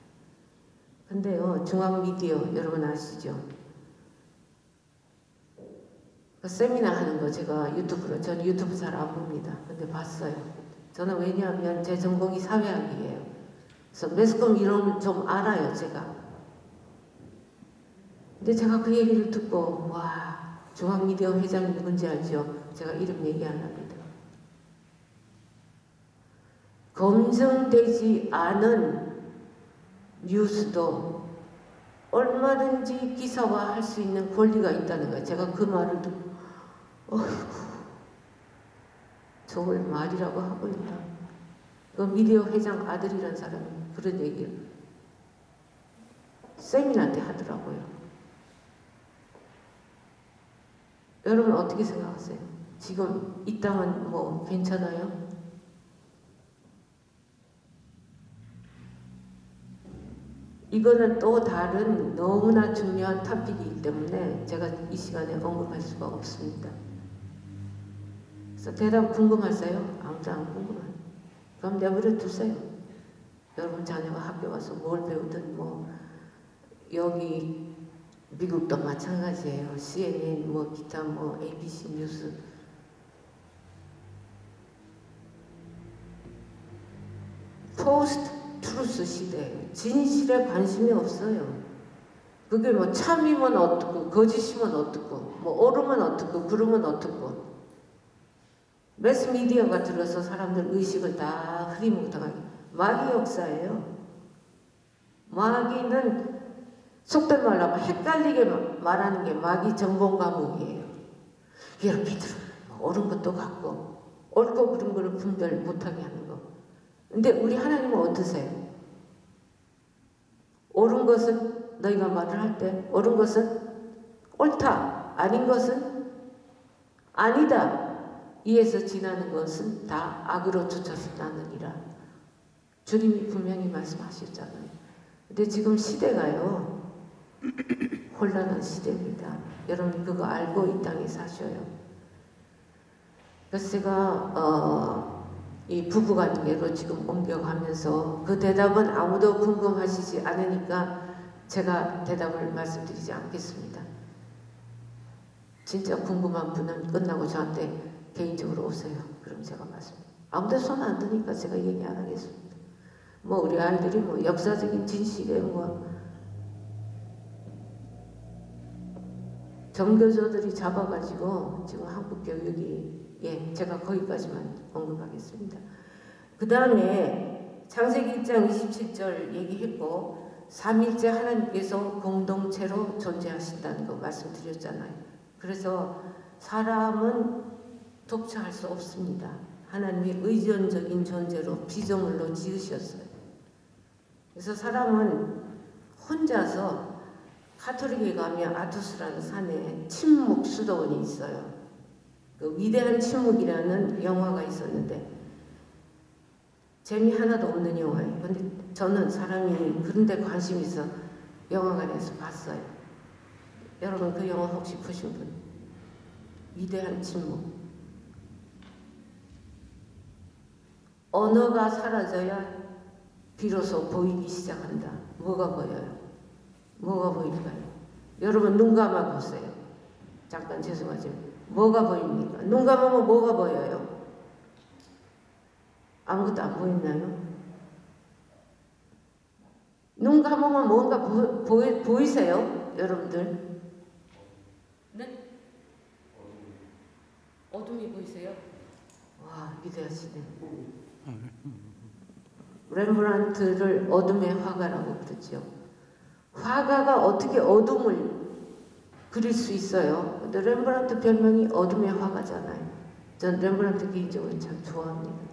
근데요, 중앙미디어 여러분 아시죠? 그 세미나 하는 거 제가 유튜브로, 저는 유튜브 잘 안 봅니다. 근데 봤어요. 저는 왜냐하면 제 전공이 사회학이에요. 그래서 매스컴 이론을 좀 알아요, 제가. 근데 제가 그 얘기를 듣고, 와, 중앙미디어 회장이 누군지 알죠? 제가 이름 얘기 안 합니다. 검증되지 않은 뉴스도 얼마든지 기사화할 수 있는 권리가 있다는 거예요. 제가 그 말을 듣고 어이구 저걸 말이라고 하고 있나. 그 미디어 회장 아들이란 사람이 그런 얘기를 세미나 때 하더라고요. 여러분 어떻게 생각하세요? 지금 이 땅은 뭐 괜찮아요? 이거는 또 다른 너무나 중요한 토픽이기 때문에 제가 이 시간에 언급할 수가 없습니다. 그래서 대답 궁금하세요? 아무도 안 궁금해요. 그럼 내버려 두세요. 여러분 자녀가 학교 와서 뭘 배우든 뭐 여기 미국도 마찬가지예요. 씨엔엔 뭐 기타 뭐 에이비씨 뉴스 포스트 트루스 시대예요. 진실에 관심이 없어요. 그게 뭐 참이면 어떻고 거짓이면 어떻고 뭐 옳으면 어떻고 그르면 어떻고 매스미디어가 들어서 사람들 의식을 다 흐리멍텅하게 마귀 역사예요. 마귀는 속된 말로 하면 헷갈리게 말하는 게 마귀 전공 과목이에요. 이렇게 들어 옳은 것도 같고 옳고 그른 거를 분별 못하게 하는 거. 근데 우리 하나님은 어떠세요? 옳은 것은 너희가 말을 할 때 옳은 것은 옳다, 아닌 것은 아니다. 이에서 지나는 것은 다 악으로 쫓아서 나느니라. 주님이 분명히 말씀하셨잖아요. 근데 지금 시대가요 혼란한 시대입니다. 여러분 그거 알고 이 땅에 사셔요. 그래서 제가 어, 이 부부관계로 지금 옮겨가면서 그 대답은 아무도 궁금하시지 않으니까 제가 대답을 말씀드리지 않겠습니다. 진짜 궁금한 분은 끝나고 저한테 개인적으로 오세요. 그럼 제가 말씀드립니다. 아무도 손 안 드니까 제가 얘기 안 하겠습니다. 뭐 우리 아이들이 뭐 역사적인 진실에 뭐 정교조들이 잡아가지고 지금 한국 교육이 예 제가 거기까지만 언급하겠습니다. 그 다음에 창세기 일 장 이십칠 절 얘기했고 삼일째 하나님께서 공동체로 존재하신다는 거 말씀드렸잖아요. 그래서 사람은 독차할 수 없습니다. 하나님이 의존적인 존재로 피조물로 지으셨어요. 그래서 사람은 혼자서 카톨릭에 가면 아토스라는 산에 침묵 수도원이 있어요. 그 위대한 침묵이라는 영화가 있었는데 재미 하나도 없는 영화예요. 근데 저는 사람이 그런 데 관심이 있어 영화관에서 봤어요. 여러분 그 영화 혹시 보신 분? 위대한 침묵. 언어가 사라져야 비로소 보이기 시작한다. 뭐가 보여요? 뭐가 보일까요? 여러분 눈 감아 보세요. 잠깐 죄송하지만 뭐가 보입니까? 눈 감으면 뭐가 보여요? 아무것도 안 보이나요? 눈 감으면 뭔가 보, 보이, 보이세요? 여러분들? 네? 어둠이 보이세요? 와 위대하시네. 렘브란트를 어둠의 화가라고 그러죠. 화가가 어떻게 어둠을 그릴 수 있어요? 근데 렘브란트 별명이 어둠의 화가잖아요. 전 렘브란트 개인적으로 참 좋아합니다.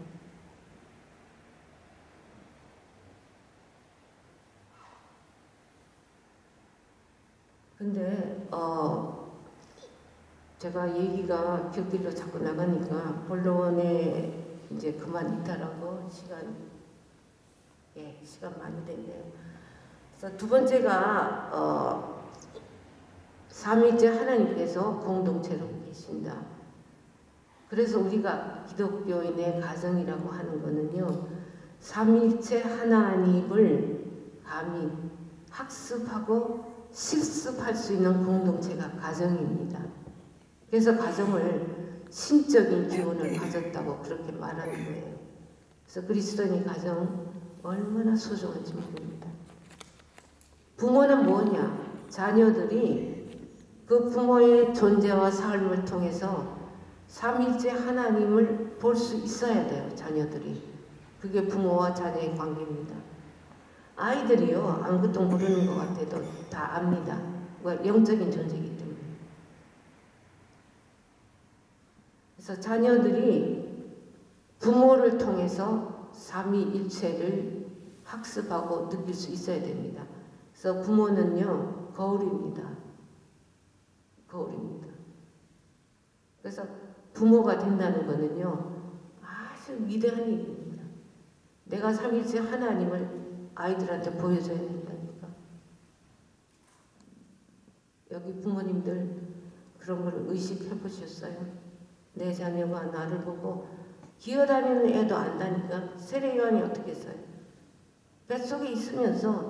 근데 어 제가 얘기가 곁길로 자꾸 나가니까 본론에 이제 그만 있다라고 시간 예 시간 많이 됐네요. 그래서 두 번째가 어, 삼위째 하나님께서 공동체로 계신다. 그래서 우리가 기독교인의 가정이라고 하는 거는요, 삼위일체 하나님을 감히 학습하고 실습할 수 있는 공동체가 가정입니다. 그래서 가정을 신적인 기운을 가졌다고 그렇게 말하는 거예요. 그래서 그리스도인의 가정 얼마나 소중한지 모릅니다. 부모는 뭐냐? 자녀들이 그 부모의 존재와 삶을 통해서 삼위일체 하나님을 볼 수 있어야 돼요. 자녀들이. 그게 부모와 자녀의 관계입니다. 아이들이요, 아무것도 모르는 것 같아도 다 압니다. 영적인 존재이기 때문에. 그래서 자녀들이 부모를 통해서 삼위일체를 학습하고 느낄 수 있어야 됩니다. 그래서 부모는요, 거울입니다. 거울입니다. 그래서 부모가 된다는 것은요, 아주 위대한 일입니다. 내가 삼위일체 하나님을 아이들한테 보여줘야 된다니까. 여기 부모님들 그런 걸 의식해 보셨어요? 내 자녀가 나를 보고 기어다니는 애도 안다니까. 세례요한이 어떻게 했어요? 뱃속에 있으면서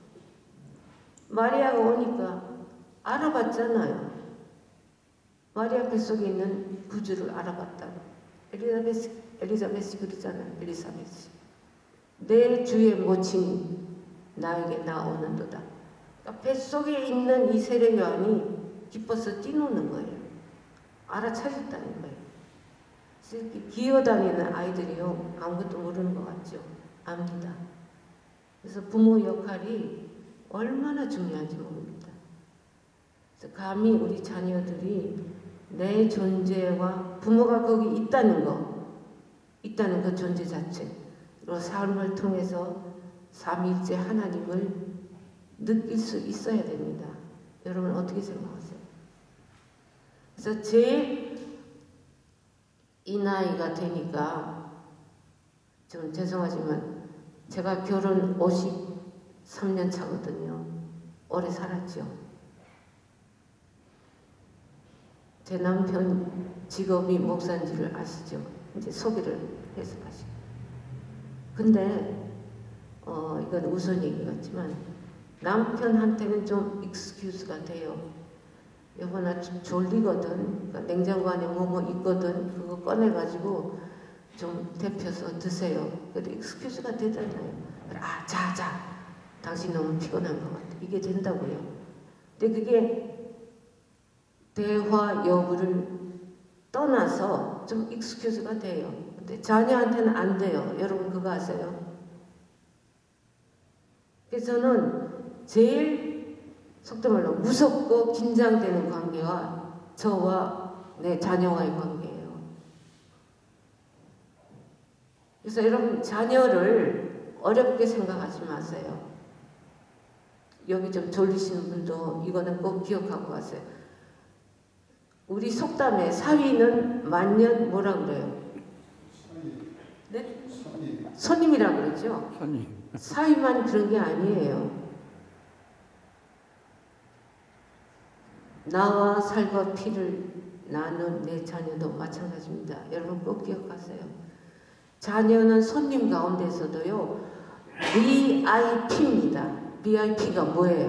마리아가 오니까 알아봤잖아요. 마리아 뱃속에 있는 구주를 알아봤다. 엘리자베스, 엘리자베스 그러잖아요. 엘리사베스. 내 주의 모친이 나에게 나오는도다. 그러니까 뱃속에 있는 이 세례요한이 기뻐서 뛰노는 거예요. 알아차렸다는 거예요. 이렇게 기어다니는 아이들이요, 아무것도 모르는 것 같죠? 압니다. 그래서 부모 역할이 얼마나 중요한지 모릅니다. 그래서 감히 우리 자녀들이 내 존재와 부모가 거기 있다는 거, 있다는 그 존재 자체로 삶을 통해서 삼위일체 하나님을 느낄 수 있어야 됩니다. 여러분 어떻게 생각하세요? 그래서 제일 이 나이가 되니까 좀 죄송하지만 제가 결혼 오십삼 년 차거든요. 오래 살았죠. 제 남편 직업이 목사인지를 아시죠? 이제 소개를 해서 가시고. 근데 어 이건 우선 얘기 같지만 남편한테는 좀 익스큐즈가 돼요. 여보 나 좀 졸리거든. 그러니까 냉장고 안에 뭐뭐 있거든. 그거 꺼내가지고 좀 데펴서 드세요. 그래도 익스큐즈가 되잖아요. 아, 자, 자. 당신 너무 피곤한 것 같아. 이게 된다고요. 근데 그게 대화 여부를 떠나서 좀 익스큐즈가 돼요. 근데 자녀한테는 안 돼요. 여러분 그거 아세요? 그래서 저는 제일 속된 말로 무섭고 긴장되는 관계가 저와 내 자녀와의 관계예요. 그래서 여러분 자녀를 어렵게 생각하지 마세요. 여기 좀 졸리시는 분도 이거는 꼭 기억하고 가세요. 우리 속담에 사위는 만년 뭐라 그래요? 네? 손님이라 그러죠? 손님. 사위만 그런 게 아니에요. 나와 살과 피를 나눈 내 자녀도 마찬가지입니다. 여러분 꼭 기억하세요. 자녀는 손님 가운데서도요, 브이아이피입니다. 브이아이피가 뭐예요?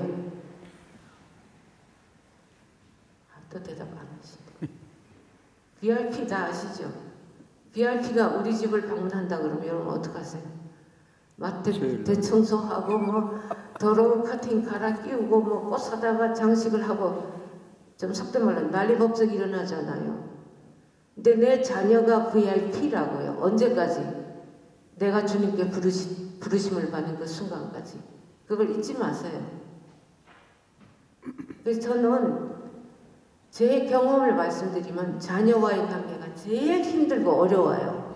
아, 또 대답 안 하시네. 브이아이피 다 아시죠? 브이아이피가 우리 집을 방문한다 그러면 여러분 어떡하세요? 막 대, 대청소하고 뭐 더러운 커팅 갈아 끼우고 뭐 꽃 사다가 장식을 하고 좀 속된 말로 난리법석 일어나잖아요. 근데 내 자녀가 브이아이피라고요. 언제까지? 내가 주님께 부르시, 부르심을 받는 그 순간까지. 그걸 잊지 마세요. 그래서 저는 제 경험을 말씀드리면 자녀와의 관계가 제일 힘들고 어려워요.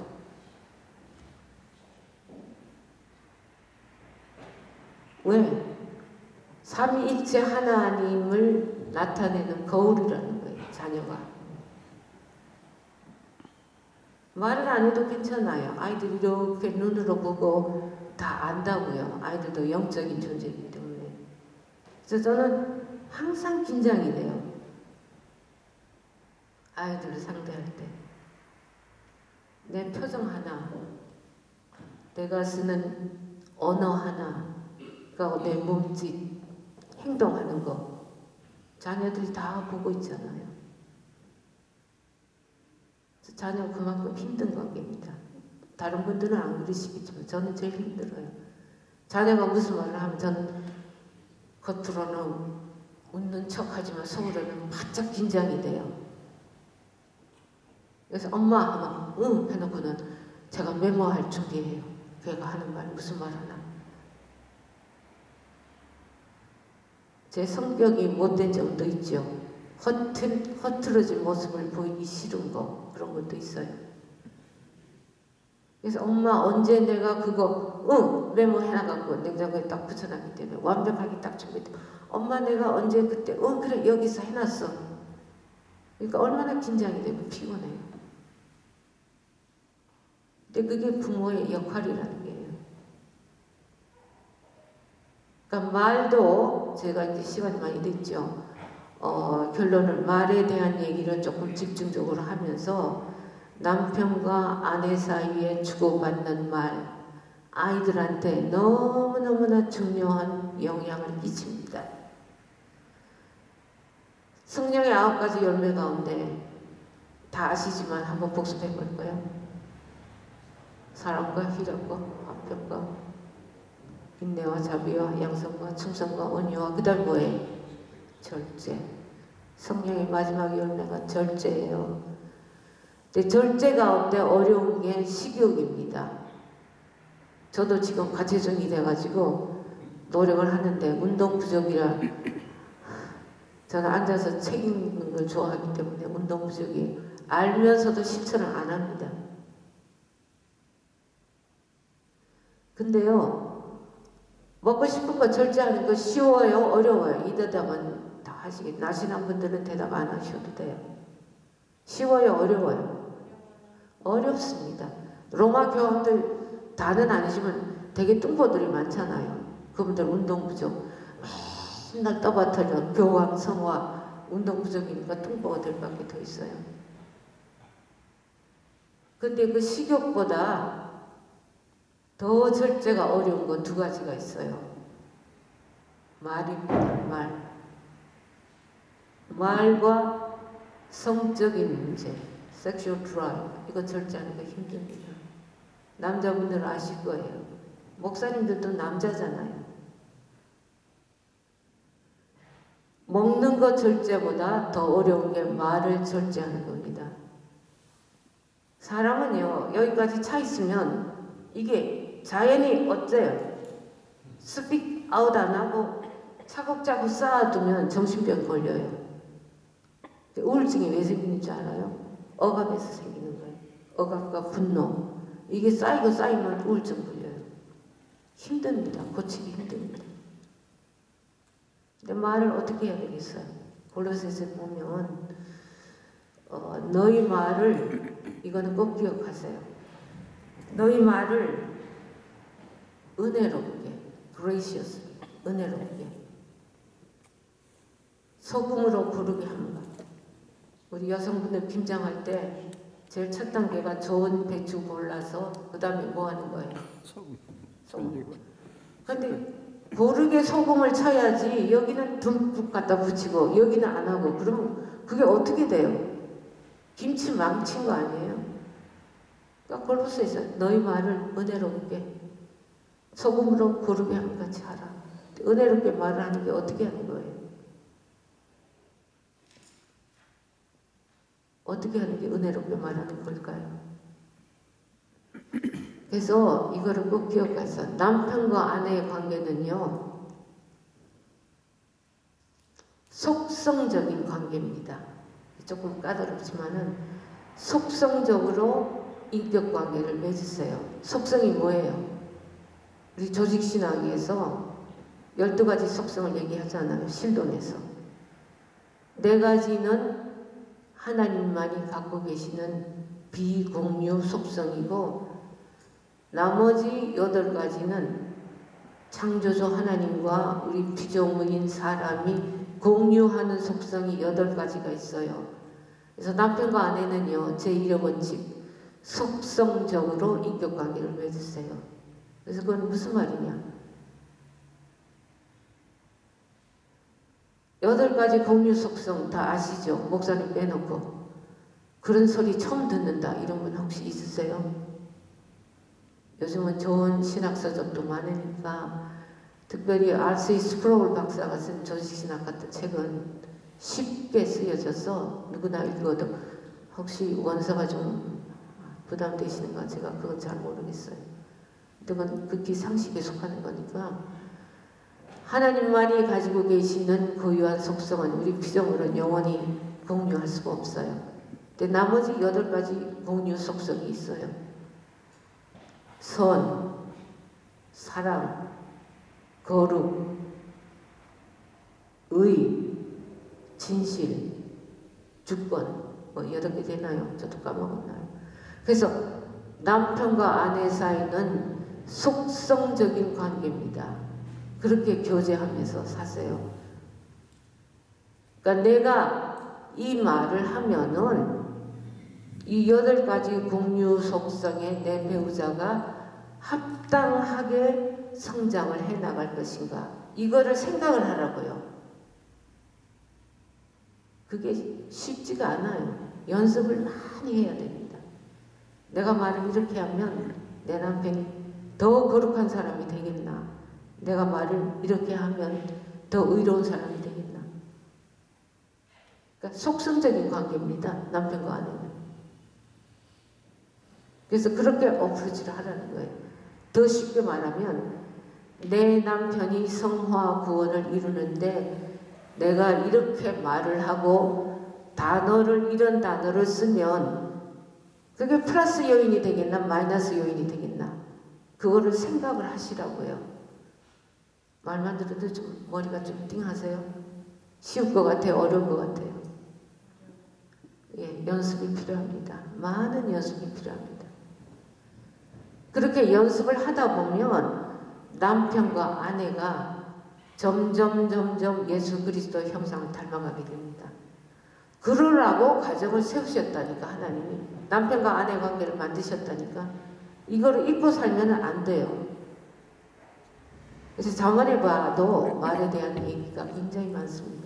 왜? 삼위일체 하나님을 나타내는 거울이라는 거예요. 자녀가. 말을 안 해도 괜찮아요. 아이들이 이렇게 눈으로 보고 다 안다고요. 아이들도 영적인 존재이기 때문에. 그래서 저는 항상 긴장이 돼요. 아이들을 상대할 때. 내 표정 하나, 내가 쓰는 언어 하나, 그러니까 내 몸짓, 행동하는 거 자녀들이 다 보고 있잖아요. 자녀 그만큼 힘든 관계입니다. 다른 분들은 안 그러시겠지만 저는 제일 힘들어요. 자녀가 무슨 말을 하면 저는 겉으로는 웃는 척하지만 속으로는 바짝 긴장이 돼요. 그래서 엄마 하면 응 해놓고는 제가 메모할 준비해요. 걔가 하는 말 무슨 말 하나. 제 성격이 못된 점도 있죠. 허튼, 허틀어진 모습을 보이기 싫은 거 그런 것도 있어요. 그래서 엄마 언제 내가 그거 응 메모해놔갖고 냉장고에 딱 붙여놨기 때문에 완벽하게 딱 준비돼. 엄마 내가 언제 그때 응 그래 여기서 해놨어. 그러니까 얼마나 긴장이 되고 피곤해요. 근데 그게 부모의 역할이라는 거예요. 그러니까 말도 제가 이제 시간이 많이 됐죠. 어, 결론을 말에 대한 얘기를 조금 집중적으로 하면서 남편과 아내 사이에 주고받는 말, 아이들한테 너무너무나 중요한 영향을 끼칩니다. 성령의 아홉 가지 열매 가운데 다 아시지만 한번 복습해 볼까요? 사랑과 희락과 화평과 인내와 자비와 양성과 충성과 온유와 그 다음 뭐예요? 절제. 성령의 마지막 열매가 절제예요. 근데 절제 가운데 어려운 게 식욕입니다. 저도 지금 과체중이 돼가지고 노력을 하는데 운동 부족이라 저는 앉아서 책 읽는 걸 좋아하기 때문에 운동 부족이 알면서도 실천을 안 합니다. 근데요, 먹고 싶은 거 절제하는 거 쉬워요? 어려워요? 이 대답은 다 하시겠. 나신한 분들은 대답 안 하셔도 돼요. 쉬워요? 어려워요? 어렵습니다. 로마 교황들 다는 아니지만 되게 뚱보들이 많잖아요. 그분들 운동 부족. 맨날 떠받들여 교황, 성화, 운동 부족이니까 뚱보들밖에 더 있어요. 근데 그 식욕보다 더 절제가 어려운 건 두 가지가 있어요. 말입니다. 말. 말과 성적인 문제, 섹슈얼 드라이브, 이거 절제하는 게 힘듭니다. 남자분들은 아실 거예요. 목사님들도 남자잖아요. 먹는 것 절제보다 더 어려운 게 말을 절제하는 겁니다. 사람은요, 여기까지 차 있으면 이게 자연이 어때요? 스픽 아웃 안 하고 차곡차곡 쌓아두면 정신병 걸려요. 우울증이 왜 생기는 줄 알아요? 억압에서 생기는 거예요. 억압과 분노. 이게 쌓이고 쌓이면 우울증 걸려요. 힘듭니다. 고치기 힘듭니다. 근데 말을 어떻게 해야 되겠어요? 골로새서 보면 어, 너희 말을 이거는 꼭 기억하세요. 너희 말을 은혜롭게, gracious, 은혜롭게, 소금으로 고르게 합니다. 우리 여성분들 김장할 때 제일 첫 단계가 좋은 배추 골라서 그 다음에 뭐 하는 거예요? 소금. 소금. 근데 고르게 소금을 쳐야지 여기는 듬뿍 갖다 붙이고 여기는 안 하고 그러면 그게 어떻게 돼요? 김치 망친 거 아니에요? 그러니까 골로새서 너희 말을 은혜롭게 소금으로 고르게 함 같이 하라. 은혜롭게 말을 하는 게 어떻게 하는 거예요? 어떻게 하는 게 은혜롭게 말하는 걸까요? 그래서 이거를 꼭 기억해서 남편과 아내의 관계는요, 속성적인 관계입니다. 조금 까다롭지만은 속성적으로 인격 관계를 맺으세요. 속성이 뭐예요? 우리 조직신학에서 열두 가지 속성을 얘기하잖아요. 신동에서. 네 가지는 하나님만이 갖고 계시는 비공유 속성이고 나머지 여덟 가지는 창조주 하나님과 우리 피조물인 사람이 공유하는 속성이 여덟 가지가 있어요. 그래서 남편과 아내는요, 제일 원칙, 속성적으로 인격관계를 맺으세요. 그래서 그건 무슨 말이냐? 여덟 가지 공유 속성 다 아시죠? 목사님 빼놓고. 그런 소리 처음 듣는다 이런 분 혹시 있으세요? 요즘은 좋은 신학서적도 많으니까 특별히 알스이 스프로울 박사가 쓴 조직신학 같은 책은 쉽게 쓰여져서 누구나 읽어도 혹시 원서가 좀 부담되시는가 제가 그건 잘 모르겠어요. 그건 극히 상식에 속하는 거니까 하나님만이 가지고 계시는 고유한 속성은 우리 피조물은 영원히 공유할 수가 없어요. 근데 나머지 여덟 가지 공유 속성이 있어요. 선, 사랑, 거룩, 의, 진실, 주권, 뭐 여러 개 되나요? 저도 까먹었나요? 그래서 남편과 아내 사이는 속성적인 관계입니다. 그렇게 교제하면서 사세요. 그러니까 내가 이 말을 하면은 이 여덟 가지 공유 속성에 내 배우자가 합당하게 성장을 해 나갈 것인가 이거를 생각을 하라고요. 그게 쉽지가 않아요. 연습을 많이 해야 됩니다. 내가 말을 이렇게 하면 내 남편이 더 거룩한 사람이 되겠나? 내가 말을 이렇게 하면 더 의로운 사람이 되겠나? 그러니까 속성적인 관계입니다. 남편과 아내는. 그래서 그렇게 어프로치를 하라는 거예요. 더 쉽게 말하면 내 남편이 성화 구원을 이루는데 내가 이렇게 말을 하고 단어를 이런 단어를 쓰면 그게 플러스 요인이 되겠나 마이너스 요인이 되겠나 그거를 생각을 하시라고요. 말만 들어도 좀 머리가 좀 띵하세요? 쉬울 것 같아요? 어려울 것 같아요? 예, 연습이 필요합니다. 많은 연습이 필요합니다. 그렇게 연습을 하다 보면 남편과 아내가 점점 점점 예수 그리스도 형상을 닮아가게 됩니다. 그러라고 가정을 세우셨다니까 하나님이. 남편과 아내 관계를 만드셨다니까. 이거를 잊고 살면 안 돼요. 그래서 자문해 봐도 말에 대한 얘기가 굉장히 많습니다.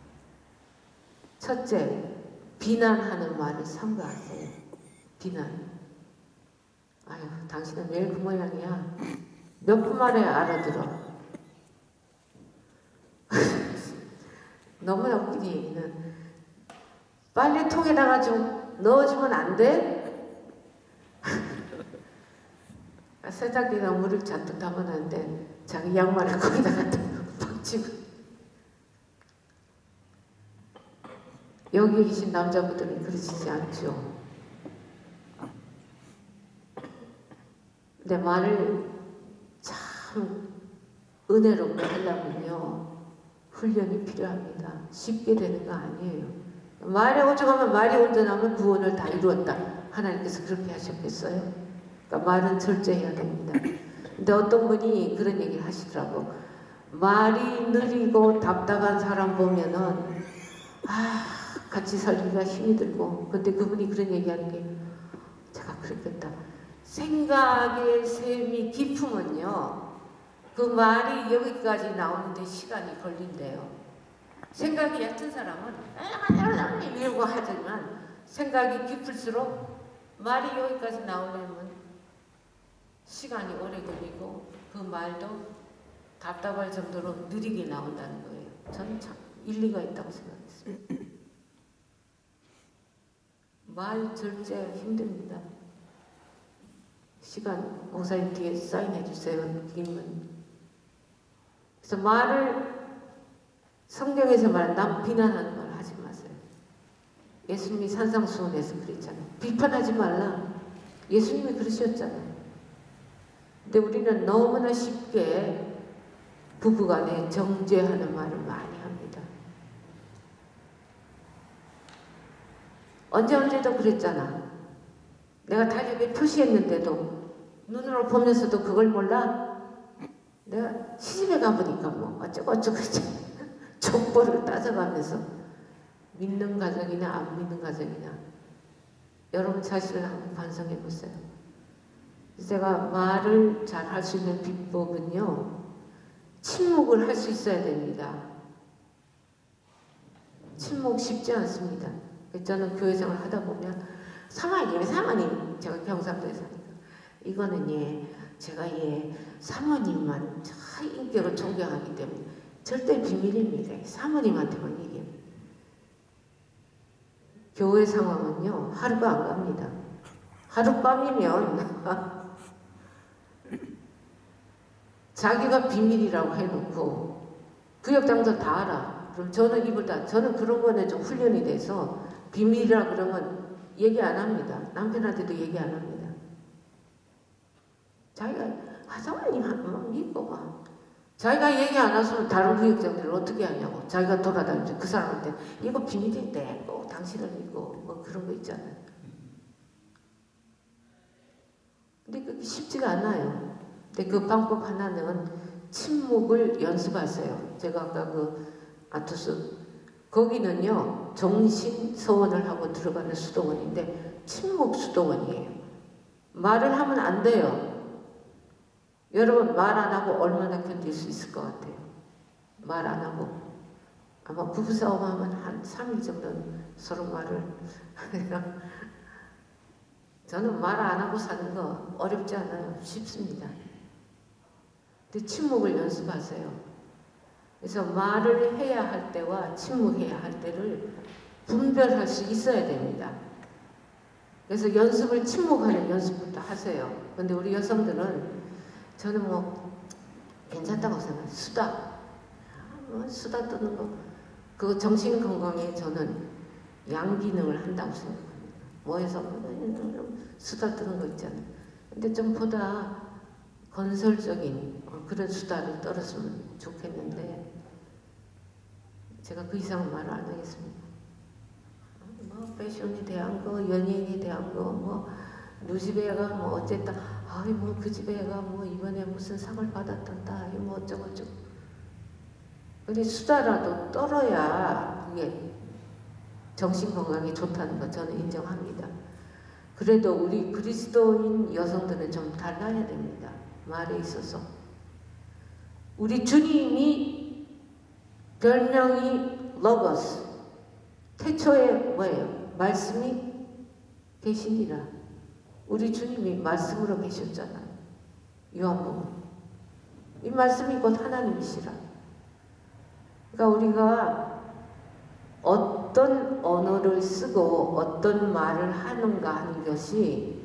첫째, 비난하는 말을 삼가하세요. 비난. 아유, 당신은 매일 그 모양이야. 몇 분 만에 알아들어. 너무나 웃긴 얘기는 빨래통에다가 좀 넣어주면 안 돼? 세탁기에다 물을 잔뜩 담아놨는데 자기 양말을 거기다가 팍 치고. 여기 계신 남자분들은 그러시지 않죠. 근데 말을 참 은혜롭게 하려면요 훈련이 필요합니다. 쉽게 되는 거 아니에요. 말이 오죽하면 말이 온전하면 구원을 다 이루었다. 하나님께서 그렇게 하셨겠어요? 그러니까 말은 절제해야 됩니다. 근데 어떤 분이 그런 얘기를 하시더라고. 말이 느리고 답답한 사람 보면은 아 같이 살기가 힘이 들고. 근데 그분이 그런 얘기하는 게 제가 그랬겠다. 생각의 셈이 깊으면요 그 말이 여기까지 나오는데 시간이 걸린대요. 생각이 얕은 사람은 이러고 하지만 생각이 깊을수록 말이 여기까지 나오려면 시간이 오래 걸리고 그 말도 답답할 정도로 느리게 나온다는 거예요. 저는 참 일리가 있다고 생각했어요. 말 절제 힘듭니다. 시간 목사님 뒤에 사인해 주세요. 느낌은. 그래서 말을 성경에서 말한 남 비난하는 말 하지 마세요. 예수님이 산상수훈에서 그랬잖아요. 비판하지 말라. 예수님이 그러셨잖아요. 근데 우리는 너무나 쉽게 부부간에 정죄하는 말을 많이 합니다. 언제 언제도 그랬잖아. 내가 달력에 표시했는데도 눈으로 보면서도 그걸 몰라? 내가 시집에 가보니까 뭐 어쩌고 어쩌고 족보를 따져가면서 믿는 가정이나 안 믿는 가정이나 여러분 자신을 한번 반성해 보세요. 제가 말을 잘 할 수 있는 비법은요, 침묵을 할 수 있어야 됩니다. 침묵 쉽지 않습니다. 저는 교회 생활 하다 보면 사모님, 사모님, 제가 경상도에 사니까 이거는 예, 제가 예 사모님만 참 인격을 존경하기 때문에 절대 비밀입니다. 사모님한테만 얘기합니다. 교회 상황은요, 하루가 안 갑니다. 하룻밤이면 자기가 비밀이라고 해놓고 구역장들 다 알아. 그럼 저는 입을 다, 저는 그런 거는 좀 훈련이 돼서 비밀이라 그러면 얘기 안 합니다. 남편한테도 얘기 안 합니다. 자기가 사모님 한번 믿고 봐. 자기가 얘기 안 하면 다른 구역장들을 어떻게 하냐고. 자기가 돌아다니면서 그 사람한테 이거 비밀인데 꼭 당신을 믿고 뭐 그런 거 있잖아요. 근데 그게 쉽지가 않아요. 근데 그 방법 하나는 침묵을 연습하세요. 제가 아까 그 아토스 거기는요 정신 서원을 하고 들어가는 수도원인데 침묵 수도원이에요. 말을 하면 안 돼요. 여러분 말 안 하고 얼마나 견딜 수 있을 것 같아요? 말 안 하고 아마 부부싸움 하면 한 삼 일 정도는 서로 말을 저는 말 안 하고 사는 거 어렵지 않아요. 쉽습니다. 근데 침묵을 연습하세요. 그래서 말을 해야 할 때와 침묵해야 할 때를 분별할 수 있어야 됩니다. 그래서 연습을 침묵하는 연습부터 하세요. 근데 우리 여성들은 저는 뭐 괜찮다고 생각해요. 수다. 뭐 수다 떠는 거. 그 정신 건강에 저는 양기능을 한다고 생각합니다. 뭐해서 수다 떠는 거 있잖아요. 근데 좀 보다 건설적인 그런 수다를 떨었으면 좋겠는데 제가 그 이상은 말을 안 하겠습니다. 뭐 패션에 대한 거, 연예인에 대한 거, 뭐 누집에 애가 뭐 어쨌다, 아이 뭐 그 집에 애가 뭐 이번에 무슨 상을 받았단다, 뭐 어쩌고 저쩌고. 근데 수다라도 떨어야 그게 정신 건강에 좋다는 거 저는 인정합니다. 그래도 우리 그리스도인 여성들은 좀 달라야 됩니다. 말에 있어서. 우리 주님이 별명이 로고스. 태초에 뭐예요? 말씀이 계시니라. 우리 주님이 말씀으로 계셨잖아요. 요한복음. 이 말씀이 곧 하나님이시라. 그러니까 우리가 어떤 언어를 쓰고 어떤 말을 하는가 하는 것이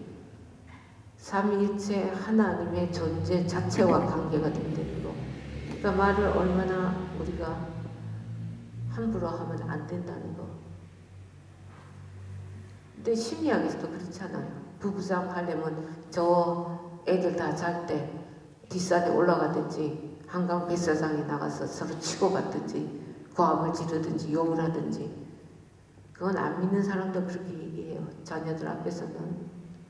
삼위일체 하나님의 존재 자체와 관계가 된다는 거. 그러니까 말을 얼마나 우리가 함부로 하면 안 된다는 거. 근데 심리학에서도 그렇잖아요. 부부싸움 하려면 저 애들 다 잘 때 뒷산에 올라가든지 한강 뱃사장에 나가서 서로 치고 갔든지 고함을 지르든지 욕을 하든지 그건 안 믿는 사람도 그렇게 얘기해요. 자녀들 앞에서는.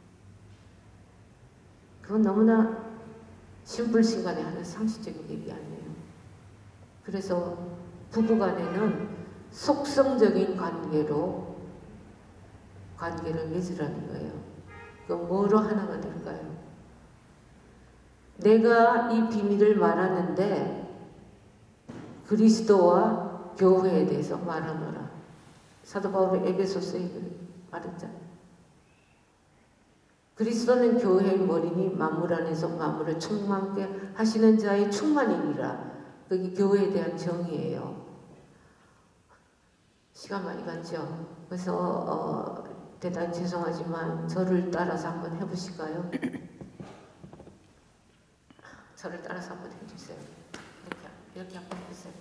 그건 너무나 신불신간에 하는 상식적인 얘기 아니에요. 그래서 부부간에는 속성적인 관계로 관계를 맺으라는 거예요. 그럼 뭐로 하나가 될까요? 내가 이 비밀을 말하는데 그리스도와 교회에 대해서 말하노라. 사도 바울은 에베소서에 말했잖아요. 그리스도는 교회의 머리니 만물 안에서 만물을 충만케 하시는 자의 충만이니라. 그게 교회에 대한 정의예요. 시간 많이 갔죠? 그래서 어, 대단히 죄송하지만 저를 따라서 한번 해보실까요? 저를 따라서 한번 해주세요. 이렇게, 이렇게 한번 해주세요.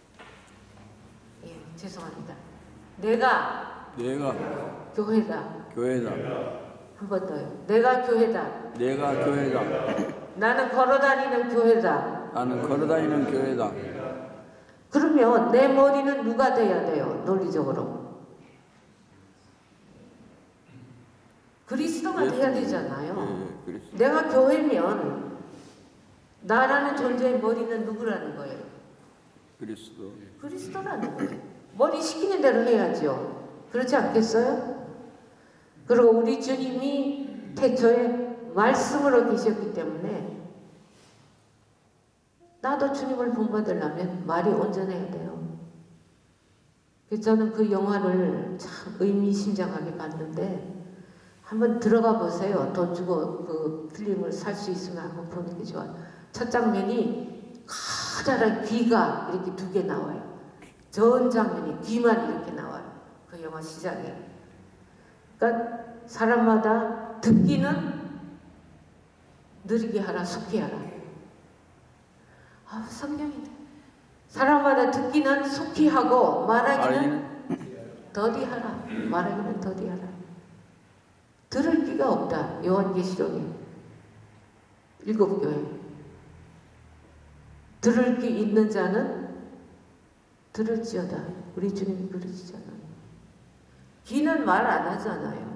예, 죄송합니다. 내가 내가 교회다. 교회다. 한 번 더요. 내가 교회다. 내가 교회다. 나는 걸어다니는 교회다. 나는 걸어다니는 교회다. 그러면 내 머리는 누가 돼야 돼요? 논리적으로. 그리스도가 돼야 되잖아요. 예, 그리스도. 내가 교회면 나라는 존재의 머리는 누구라는 거예요? 그리스도. 그리스도라는 거예요. 머리 시키는 대로 해야죠. 그렇지 않겠어요? 그리고 우리 주님이 태초에 말씀으로 계셨기 때문에 나도 주님을 본받으려면 말이 온전해야 돼요. 그래서 저는 그 영화를 참 의미심장하게 봤는데 한번 들어가 보세요. 돈 주고 그 필름을 살 수 있으면 한번 보는 게 좋아요. 첫 장면이 커다란 귀가 이렇게 두 개 나와요. 전 장면이 귀만 이렇게 나와요. 그 영화 시작에. 그러니까 사람마다 듣기는 느리게 하라, 속히 하라. 아, 성경이네. 사람마다 듣기는 속히 하고 말하기는 더디 하라. 말하기는 더디 하라. 들을 귀가 없다. 요한계시록에 일곱 교회. 들을 귀 있는 자는 들을지어다. 우리 주님이 그러시잖아요. 귀는 말 안 하잖아요.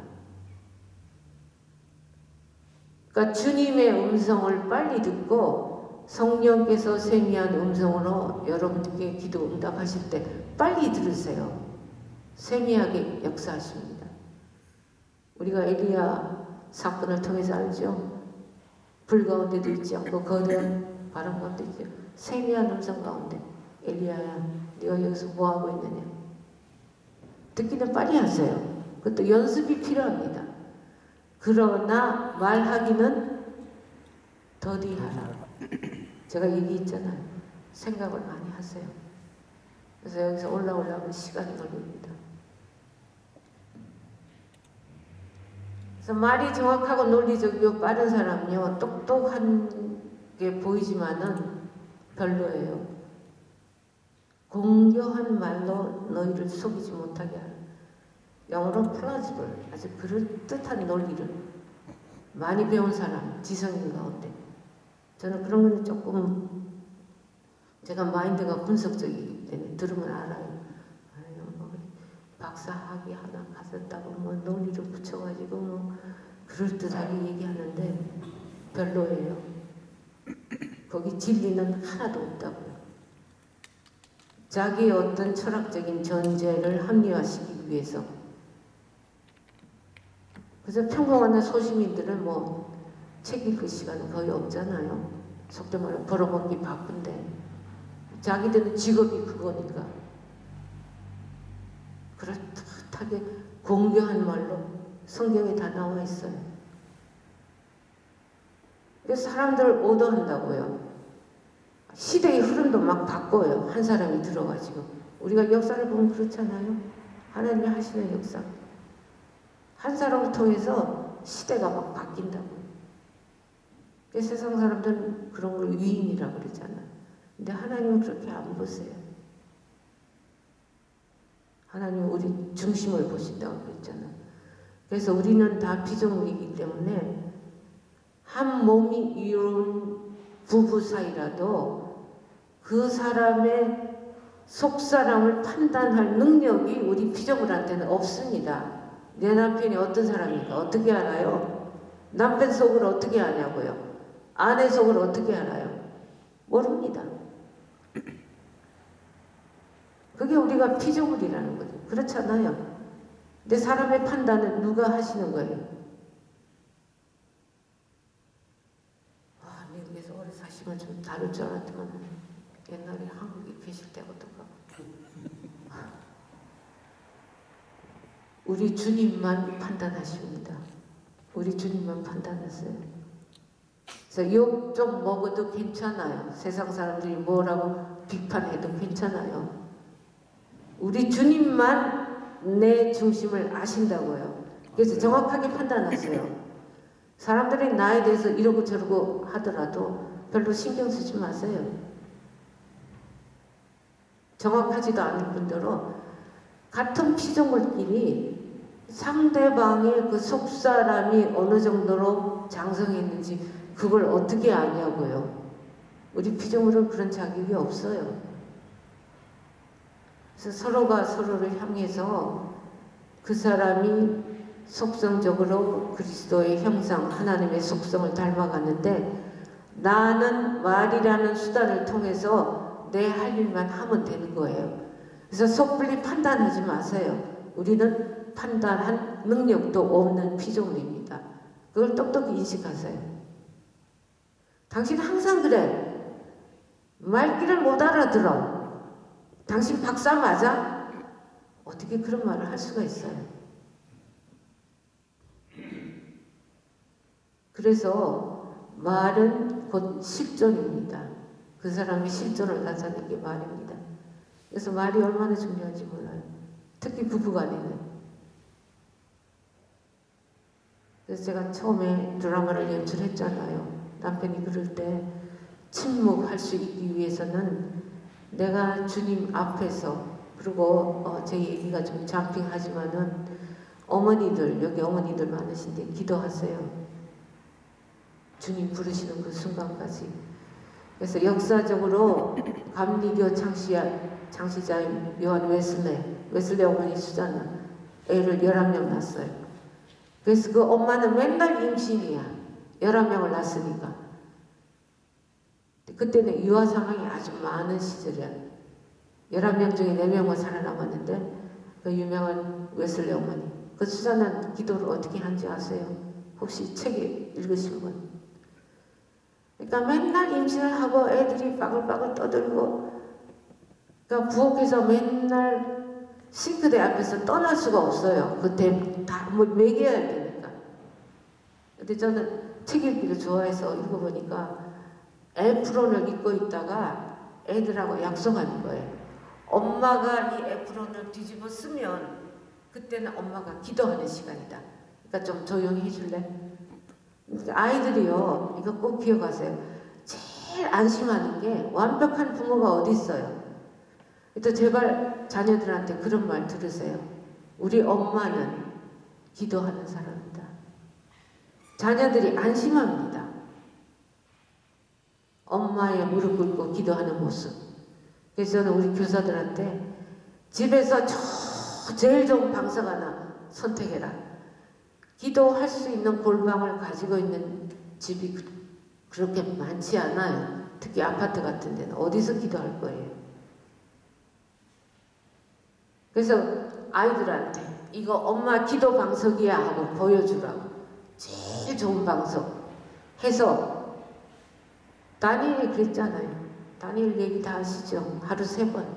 그러니까 주님의 음성을 빨리 듣고 성령께서 세미한 음성으로 여러분께 기도 응답하실 때 빨리 들으세요. 세미하게 역사하십니다. 우리가 엘리야 사건을 통해서 알죠. 불 가운데도 있지 않고 거대한 바람 가운데 있죠. 세미한 음성 가운데 엘리야야 네가 여기서 뭐하고 있느냐. 듣기는 빨리 하세요. 그것도 연습이 필요합니다. 그러나 말하기는 더디하라. 제가 얘기했잖아요. 생각을 많이 하세요. 그래서 여기서 올라오려면 시간이 걸립니다. 그래서 말이 정확하고 논리적이고 빠른 사람은요, 똑똑한 게 보이지만은 별로예요. 공교한 말로 너희를 속이지 못하게 하라. 영어로 플라지블, 아주 그럴듯한 논리를 많이 배운 사람, 지성인 가운데. 저는 그런 건 조금 제가 마인드가 분석적이기 때문에 들으면 알아요. 아유, 뭐 박사학위 하나 가졌다고 뭐 논리를 붙여가지고 뭐 그럴듯하게 얘기하는데 별로예요. 거기 진리는 하나도 없다고요. 자기의 어떤 철학적인 전제를 합리화시키기 위해서. 그래서 평범한 소시민들은 뭐 책 읽을 시간은 거의 없잖아요. 속된 말로 벌어먹기 바쁜데 자기들은 직업이 그거니까 그럴듯하게 공교한 말로 성경에 다 나와 있어요. 그래서 사람들을 오더한다고요. 시대의 흐름도 막 바꿔요. 한 사람이 들어가지고. 우리가 역사를 보면 그렇잖아요. 하나님이 하시는 역사. 한 사람을 통해서 시대가 막 바뀐다고. 세상 사람들은 그런 걸 위인이라고 그러잖아요. 근데 하나님은 그렇게 안 보세요. 하나님은 우리 중심을 보신다고 그랬잖아요. 그래서 우리는 다 피조물이기 때문에 한 몸이 이룬 부부 사이라도 그 사람의 속사람을 판단할 능력이 우리 피조물한테는 없습니다. 내 남편이 어떤 사람인가 어떻게 알아요? 남편 속을 어떻게 아냐고요? 아내 속을 어떻게 알아요? 모릅니다. 그게 우리가 피조물이라는 거죠. 그렇잖아요. 근데 사람의 판단은 누가 하시는 거예요? 아, 미국에서 오래 사시면 좀 다를 줄 알았지만 옛날에 한국에 계실 때부터 우리 주님만 판단하십니다. 우리 주님만 판단하세요. 그래서 욕 좀 먹어도 괜찮아요. 세상 사람들이 뭐라고 비판해도 괜찮아요. 우리 주님만 내 중심을 아신다고요. 그래서 정확하게 판단하세요. 사람들이 나에 대해서 이러고 저러고 하더라도 별로 신경 쓰지 마세요. 정확하지도 않을 뿐더러 같은 피조물끼리 상대방의 그 속사람이 어느 정도로 장성했는지 그걸 어떻게 아냐고요. 우리 피조물은 그런 자격이 없어요. 그래서 서로가 서로를 향해서 그 사람이 속성적으로 그리스도의 형상, 하나님의 속성을 닮아가는데 나는 말이라는 수단을 통해서 내 할 일만 하면 되는 거예요. 그래서 섣불리 판단하지 마세요. 우리는 판단한 능력도 없는 피조물입니다. 그걸 똑똑히 인식하세요. 당신 항상 그래. 말귀를 못 알아들어. 당신 박사 맞아? 어떻게 그런 말을 할 수가 있어요? 그래서 말은 곧 실존입니다. 그 사람의 실존을 나타내는 게 말입니다. 그래서 말이 얼마나 중요한지 몰라요. 특히 부부간에는. 그래서 제가 처음에 드라마를 연출했잖아요. 남편이 그럴 때 침묵할 수 있기 위해서는 내가 주님 앞에서, 그리고 어, 제 얘기가 좀 잠핑하지만은 어머니들, 여기 어머니들 많으신데 기도하세요. 주님 부르시는 그 순간까지. 그래서 역사적으로 감리교 창시자, 창시자인 요한 웨슬레, 웨슬레 어머니 수잔나 애를 열한 명 낳았어요. 그래서 그 엄마는 맨날 임신이야. 열한 명을 낳았으니까. 그때는 유아 상황이 아주 많은 시절이야. 열한 명 중에 네 명은 살아남았는데 그 유명한 웨슬레 어머니, 그 수잔나 기도를 어떻게 한지 아세요? 혹시 책 읽으신 분? 그러니까 맨날 임신을 하고 애들이 빠글빠글 떠들고, 그러니까 부엌에서 맨날 싱크대 앞에서 떠날 수가 없어요. 그때 다 뭐 먹여야 되니까. 근데 저는 책 읽기를 좋아해서 읽어보니까 에프론을 입고 있다가 애들하고 약속하는 거예요. 엄마가 이 에프론을 뒤집어 쓰면 그때는 엄마가 기도하는 시간이다. 그러니까 좀 조용히 해줄래? 아이들이요, 이거 꼭 기억하세요. 제일 안심하는 게 완벽한 부모가 어디 있어요. 또 제발 자녀들한테 그런 말 들으세요. 우리 엄마는 기도하는 사람이다. 자녀들이 안심합니다. 엄마의 무릎 꿇고 기도하는 모습. 그래서 저는 우리 교사들한테 집에서 저 제일 좋은 방석 하나 선택해라. 기도할 수 있는 골방을 가지고 있는 집이 그렇게 많지 않아요. 특히 아파트 같은 데는 어디서 기도할 거예요. 그래서 아이들한테 이거 엄마 기도 방석이야 하고 보여주라고. 제일 좋은 방석 해서, 다니엘이 그랬잖아요. 다니엘 얘기 다 아시죠? 하루 세 번.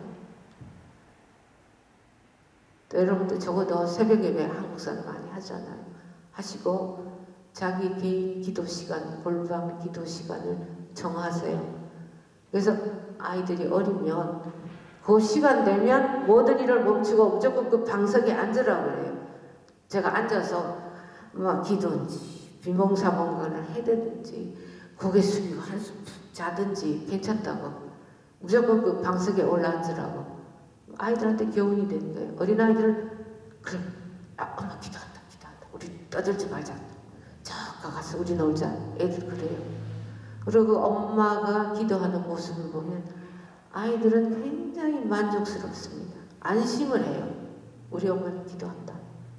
또 여러분들 적어도 새벽 예배 한국사는 많이 하잖아요. 하시고 자기 개인 기도 시간, 골방 기도 시간을 정하세요. 그래서 아이들이 어리면 그 시간 되면 모든 일을 멈추고 무조건 그 방석에 앉으라고 그래요. 제가 앉아서 막 기도인지 비몽사몽간을 해대든지 고개 숙이고 한숨 자든지 괜찮다고 무조건 그 방석에 올라앉으라고 아이들한테 교훈이 되는 거예요. 어린아이들은 그래, 아, 엄마 기도한다 기도한다 우리 떠들지 말자, 저 가서 우리 놀자. 애들 그래요. 그리고 엄마가 기도하는 모습을 보면 아이들은 굉장히 만족스럽습니다. 안심을 해요. 우리 엄마는 기도한다.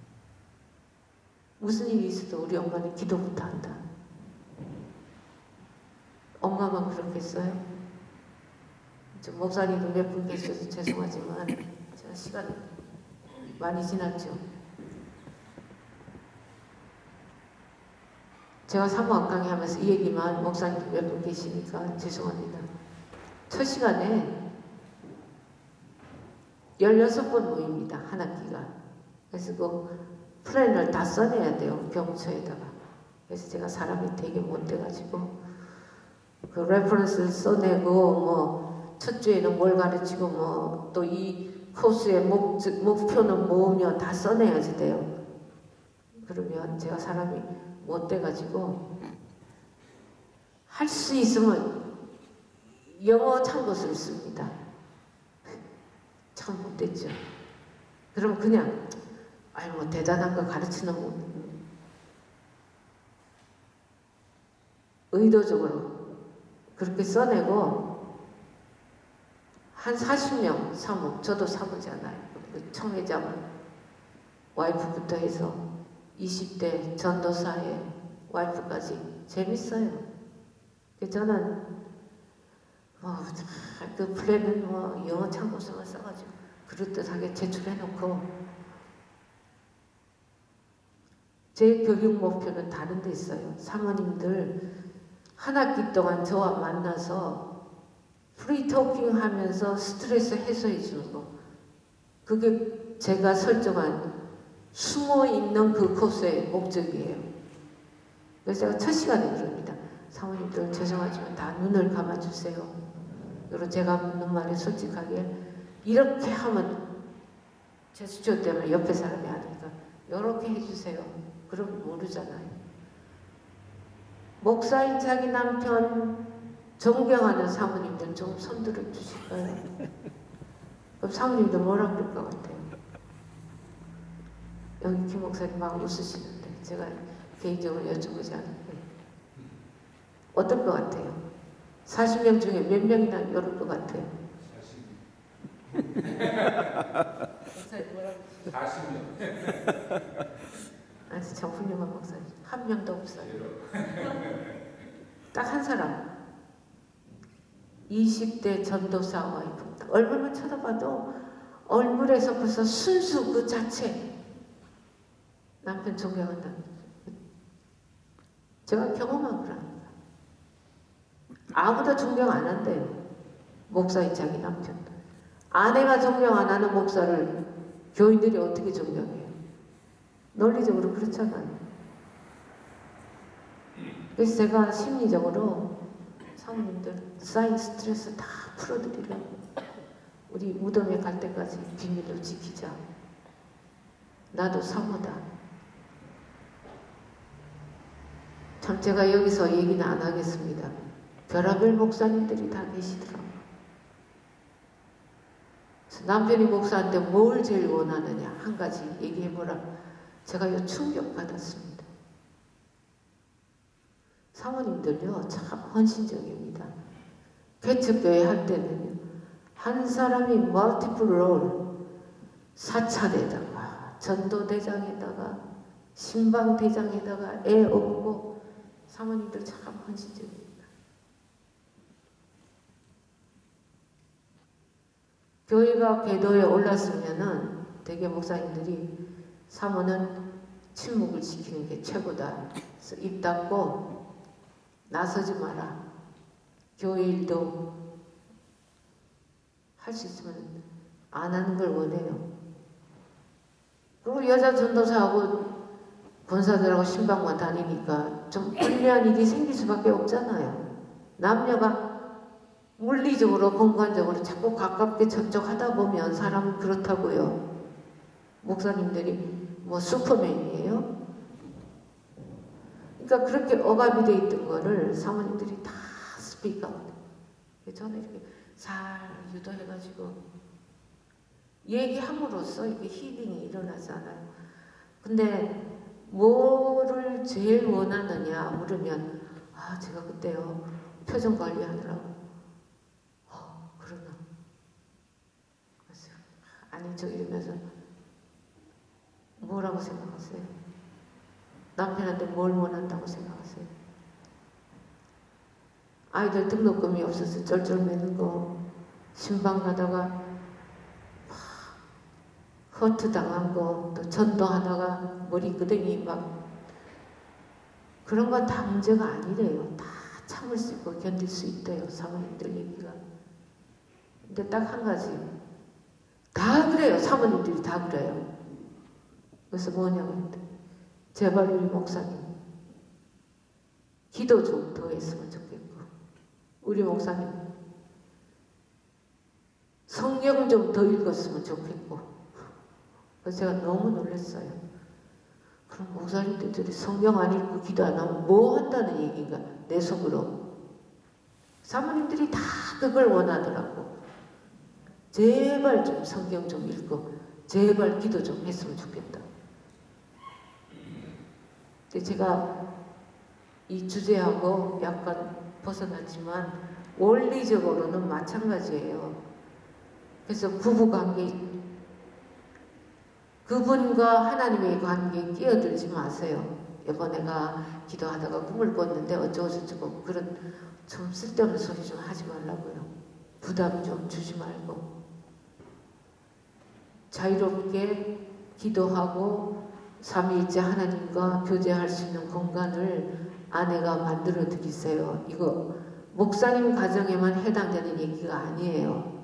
무슨 일이 있어도 우리 엄마는 기도부터 한다. 엄마만 그렇겠어요? 저 목사님도 몇 분 계셔서 죄송하지만 제가 시간 많이 지났죠. 제가 사모학 강의하면서 이 얘기만 목사님 몇 분 계시니까 죄송합니다. 첫 시간에 열여섯 번 모입니다. 한 학기가. 그래서 그 플랜을 다 써내야 돼요. 경초에다가. 그래서 제가 사람이 되게 못 돼가지고 그 레퍼런스를 써내고 뭐 첫 주에는 뭘 가르치고 뭐 또 이 코스의 목, 목표는 뭐며 다 써내야지 돼요. 그러면 제가 사람이 못 돼가지고 할 수 있으면 영어 참고서를 씁니다. 참 못됐죠. 그럼 그냥 아이 뭐 대단한 거 가르치는 거 의도적으로 그렇게 써내고 한 사십 명 사모, 저도 사모잖아요. 청회장 와이프부터 해서 이십 대 전도사의 와이프까지 재밌어요. 저는 뭐 그 플랜은 뭐 영어 참고서만 써가지고 그럴듯하게 제출해놓고 제 교육 목표는 다른 데 있어요. 사모님들 한 학기 동안 저와 만나서 프리토킹 하면서 스트레스 해소해 주는 거. 그게 제가 설정한 숨어 있는 그 코스의 목적이에요. 그래서 제가 첫 시간에 그럽니다. 사모님들 죄송하지만 다 눈을 감아주세요. 그리고 제가 묻는 말에 솔직하게 이렇게 하면 제스처 때문에 옆에 사람이 아니까 이렇게 해주세요. 그럼 모르잖아요. 목사인 자기 남편 존경하는 사모님들 좀 손들어 주실까요? 그럼 사모님들 뭐라 그럴 것 같아요? 여기 김 목사님 막 웃으시는데 제가 개인적으로 여쭤보지 않을게요. 어떨 것 같아요? 사십 명 중에 몇 명이나 이럴 것 같아요? 목사님 뭐라고? 사십 명. 아니 참 훌륭한 목사님. 한 명도 없어요. 딱 한 사람. 이십 대 전도사 와이프입니다. 얼굴만 쳐다봐도 얼굴에서 벌써 순수 그 자체 남편 존경한다. 제가 경험한 거랍니다. 아무도 존경 안 한대요. 목사인 자기 남편. 아내가 존경 안 하는 목사를 교인들이 어떻게 존경해요? 논리적으로 그렇잖아요. 그래서 제가 심리적으로 사모님들 쌓인 스트레스 다 풀어드리려고 우리 무덤에 갈 때까지 비밀로 지키자. 나도 사모다. 참 제가 여기서 얘기는 안 하겠습니다. 별하별 목사님들이 다 계시더라고요. 남편이 목사한테 뭘 제일 원하느냐 한 가지 얘기해보라. 제가 요 충격받았습니다. 사모님들요 참 헌신적입니다. 개척교회 할 때는요 한 사람이 멀티플 롤 사찰에다가 전도대장에다가 신방대장에다가 애 업고 사모님들 참 헌신적입니다. 교회가 궤도에 올랐으면은 대개 목사님들이 사모는 침묵을 지키는 게 최고다. 그래서 입 닫고 나서지 마라. 교회 일도 할 수 있으면 안 하는 걸 원해요. 그리고 여자 전도사하고 권사들하고 신방만 다니니까 좀 불리한 일이 생길 수밖에 없잖아요. 남녀가 물리적으로 공간적으로 자꾸 가깝게 접촉하다 보면 사람은 그렇다고요. 목사님들이 뭐 슈퍼맨이에요? 그러니까 그렇게 억압이 돼 있던 거를 사모님들이 다 스피크아웃. 저는 이렇게 잘 유도해가지고 얘기함으로써 이게 힐링이 일어나잖아요. 근데 뭐를 제일 원하느냐 물으면 아 제가 그때요 표정 관리하느라고 어 그러나 그래서 아니 저 이러면서 뭐라고 생각하세요? 남편한테 뭘 원한다고 생각하세요? 아이들 등록금이 없어서 쩔쩔매는 거 신방 가다가 허트 당한 거, 또 전도하다가 머리끄댕이 막 그런 건 다 문제가 아니래요. 다 참을 수 있고 견딜 수 있대요. 사모님들 얘기가. 근데 딱 한 가지 다 그래요. 사모님들이 다 그래요. 그래서 뭐냐고 했더니 제발 우리 목사님 기도 좀 더 했으면 좋겠고 우리 목사님 성경 좀 더 읽었으면 좋겠고 그래서 제가 너무 놀랐어요. 그럼 목사님들이 성경 안 읽고 기도 안 하면 뭐 한다는 얘기인가? 내 속으로. 사모님들이 다 그걸 원하더라고. 제발 좀 성경 좀 읽고 제발 기도 좀 했으면 좋겠다. 근데 제가 이 주제하고 약간 벗어났지만 원리적으로는 마찬가지예요. 그래서 부부관계 그분과 하나님의 관계에 끼어들지 마세요. 여보 내가 기도하다가 꿈을 꿨는데 어쩌고저쩌고 그런 좀 쓸데없는 소리 좀 하지 말라고요. 부담 좀 주지 말고 자유롭게 기도하고 삼위일체 하나님과 교제할 수 있는 공간을 아내가 만들어 드리세요. 이거 목사님 가정에만 해당되는 얘기가 아니에요.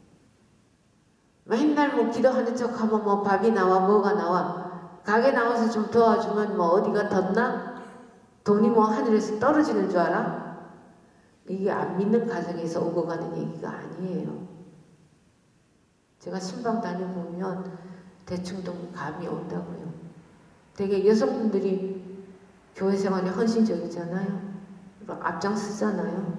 맨날 뭐 기도하는 척하면 뭐 밥이 나와 뭐가 나와 가게 나와서 좀 도와주면 뭐 어디가 덧나? 돈이 뭐 하늘에서 떨어지는 줄 알아? 이게 안 믿는 가정에서 오고 가는 얘기가 아니에요. 제가 신방 다녀보면 대충 좀 감이 온다고요. 되게 여성분들이 교회 생활에 헌신적이잖아요. 앞장서잖아요.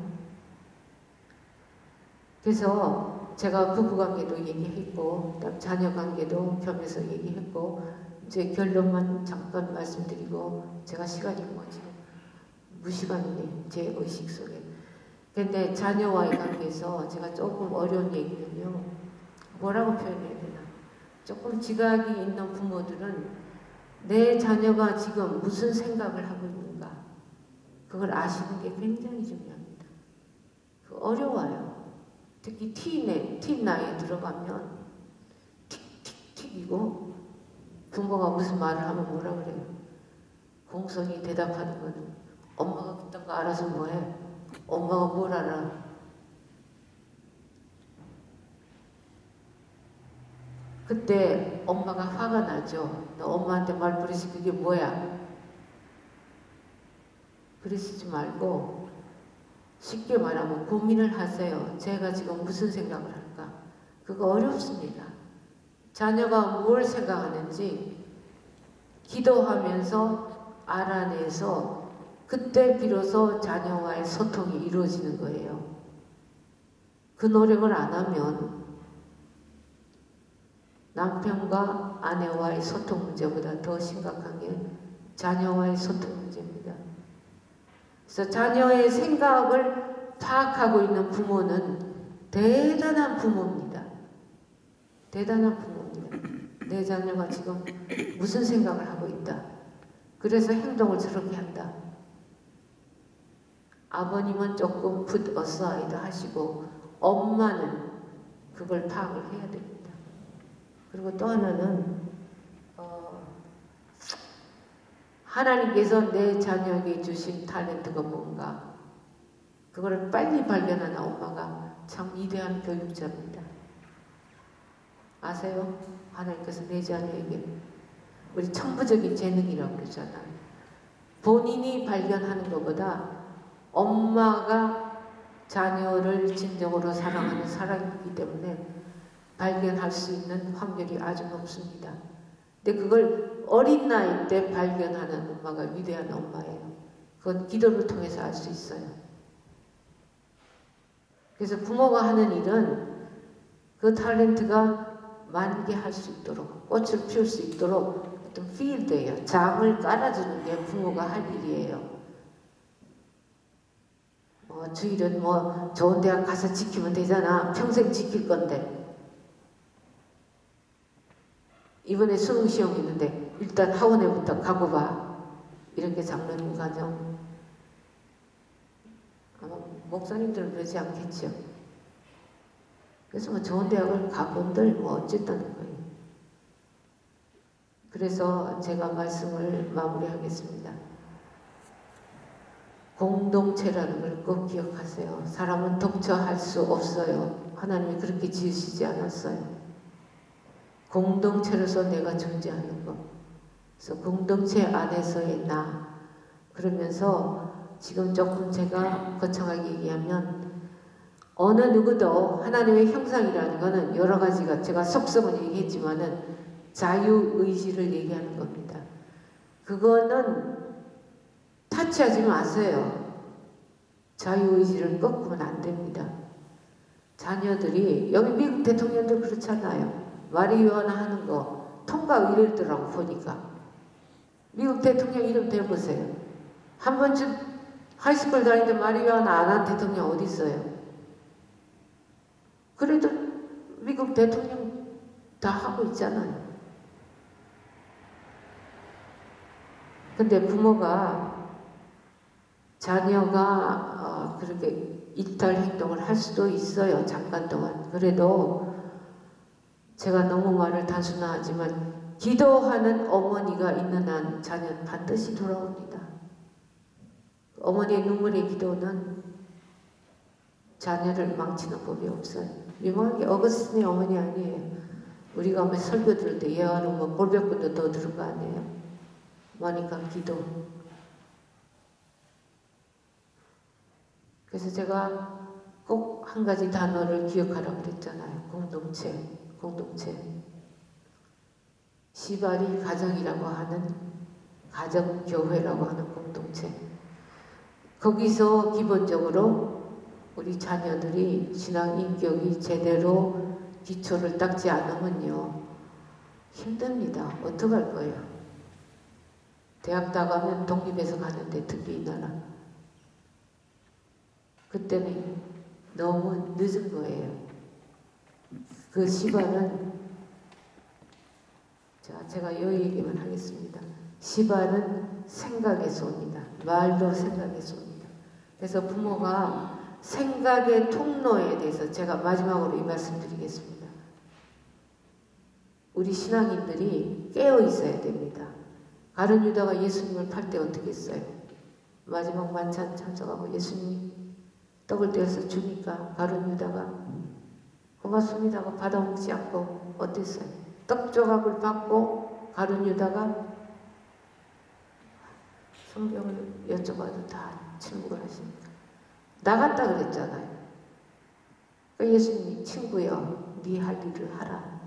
그래서 제가 부부관계도 얘기했고 자녀관계도 겸해서 얘기했고 이제 결론만 잠깐 말씀드리고 제가 시간이 뭐 지금 무시간이네 제 의식 속에. 근데 자녀와의 관계에서 제가 조금 어려운 얘기는요. 뭐라고 표현해야 되나. 조금 지각이 있는 부모들은 내 자녀가 지금 무슨 생각을 하고 있는가 그걸 아시는 게 굉장히 중요합니다. 그 어려워요. 특히 틴에, 틴 나이에 들어가면 틱틱틱이고 부모가 무슨 말을 하면 뭐라 그래요. 공손히 대답하는 거는 엄마가 그딴 거 알아서 뭐해. 엄마가 뭘 알아. 그때 엄마가 화가 나죠. 너 엄마한테 말버릇이 그게 뭐야. 그러시지 말고 쉽게 말하면 고민을 하세요. 제가 지금 무슨 생각을 할까? 그거 어렵습니다. 자녀가 뭘 생각하는지 기도하면서 알아내서 그때 비로소 자녀와의 소통이 이루어지는 거예요. 그 노력을 안 하면 남편과 아내와의 소통 문제보다 더 심각한 게 자녀와의 소통 문제입니다. 그래서 자녀의 생각을 파악하고 있는 부모는 대단한 부모입니다. 대단한 부모입니다. 내 자녀가 지금 무슨 생각을 하고 있다. 그래서 행동을 저렇게 한다. 아버님은 조금 put aside 하시고 엄마는 그걸 파악을 해야 됩니다. 그리고 또 하나는 어, 하나님께서 내 자녀에게 주신 탤런트가 뭔가 그거를 빨리 발견하는 엄마가 참 위대한 교육자입니다. 아세요? 하나님께서 내 자녀에게 우리 천부적인 재능이라고 그러잖아요. 본인이 발견하는 것보다 엄마가 자녀를 진정으로 사랑하는 사랑이기 때문에 발견할 수 있는 확률이 아주 높습니다. 근데 그걸 어린 나이 때 발견하는 엄마가 위대한 엄마예요. 그건 기도를 통해서 알 수 있어요. 그래서 부모가 하는 일은 그 탤런트가 만개할 수 있도록 꽃을 피울 수 있도록 어떤 필드예요. 장을 깔아주는 게 부모가 할 일이에요. 뭐 주일은 뭐 좋은 대학 가서 지키면 되잖아. 평생 지킬 건데. 이번에 수능 시험 있는데 일단 학원에부터 가고 봐. 이렇게 장로님 가정. 아마 목사님들은 그러지 않겠죠. 그래서 뭐 좋은 대학을 가본들 뭐 어쨌다는 거예요. 그래서 제가 말씀을 마무리하겠습니다. 공동체라는 걸 꼭 기억하세요. 사람은 독처할 수 없어요. 하나님이 그렇게 지으시지 않았어요. 공동체로서 내가 존재하는 것. 그래서 공동체 안에서의 나. 그러면서 지금 조금 제가 거창하게 얘기하면 어느 누구도 하나님의 형상이라는 것은 여러 가지가 제가 속성은 얘기했지만은 자유의지를 얘기하는 겁니다. 그거는 타치하지 마세요. 자유의지를 꺾으면 안 됩니다. 자녀들이 여기 미국 대통령도 그렇잖아요. 마리유아나 하는 거 통과 의뢰더라고 보니까. 미국 대통령 이름 대보세요. 한 번쯤 하이스쿨 다니는데 마리유아나 안 한 대통령 어디 있어요? 그래도 미국 대통령 다 하고 있잖아요. 근데 부모가 자녀가 어, 그렇게 이탈 행동을 할 수도 있어요. 잠깐 동안. 그래도 제가 너무 말을 단순화하지만 기도하는 어머니가 있는 한 자녀는 반드시 돌아옵니다. 어머니의 눈물의 기도는 자녀를 망치는 법이 없어요. 유명하게 어거스틴의 어머니 아니에요. 우리가 뭐 설교 들을 때 예화는 뭐 골백분도 더 들은 거 아니에요. 뭐니까 기도. 그래서 제가 꼭 한 가지 단어를 기억하라고 그랬잖아요. 공동체, 공동체. 시발이 가정이라고 하는 가정교회라고 하는 공동체. 거기서 기본적으로 우리 자녀들이 신앙 인격이 제대로 기초를 닦지 않으면요 힘듭니다. 어떡할 거예요? 대학 나가면 독립해서 가는데 특히 이 나라 그때는 너무 늦은 거예요. 그 시발은 자 제가 이 얘기만 하겠습니다. 시발은 생각에서 옵니다. 말도 생각에서 옵니다. 그래서 부모가 생각의 통로에 대해서 제가 마지막으로 이 말씀 드리겠습니다. 우리 신앙인들이 깨어 있어야 됩니다. 가룟 유다가 예수님을 팔 때 어떻게 했어요? 마지막 만찬 참석하고 예수님이 떡을 떼어서 주니까 가룟 유다가 고맙습니다 하고 받아먹지 않고 어땠어요? 떡 조각을 받고 가룟 유다가 성경을 여쭤봐도 다 침묵을 하십니다. 나갔다 그랬잖아요. 그러니까 예수님이 친구여 네 할 일을 하라.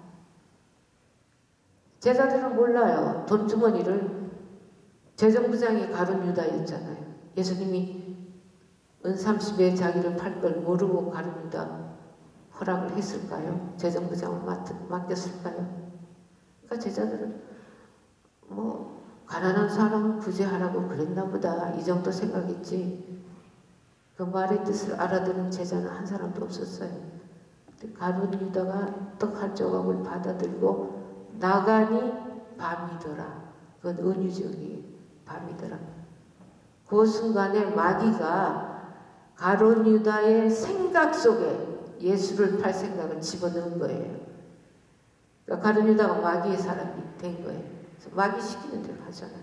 제자들은 몰라요. 돈주머니를 재정부장이 가룟 유다였잖아요. 예수님이 은 삼십에 자기를 팔 걸 모르고 가룟 유다 허락을 했을까요? 재정부장을 맡, 맡겼을까요? 그러니까 제자들은 뭐 가난한 사람을 구제하라고 그랬나 보다 이 정도 생각했지 그 말의 뜻을 알아듣는 제자는 한 사람도 없었어요. 가룟 유다가 떡 한 조각을 받아들고 나가니 밤이더라. 그건 은유적이에요. 밤이더라. 그 순간에 마귀가 가룟 유다의 생각 속에 예수를 팔 생각을 집어넣은 거예요. 그러니까 가룟 유다가 마귀의 사람이 된 거예요. 그래서 마귀 시키는 대로 하잖아요.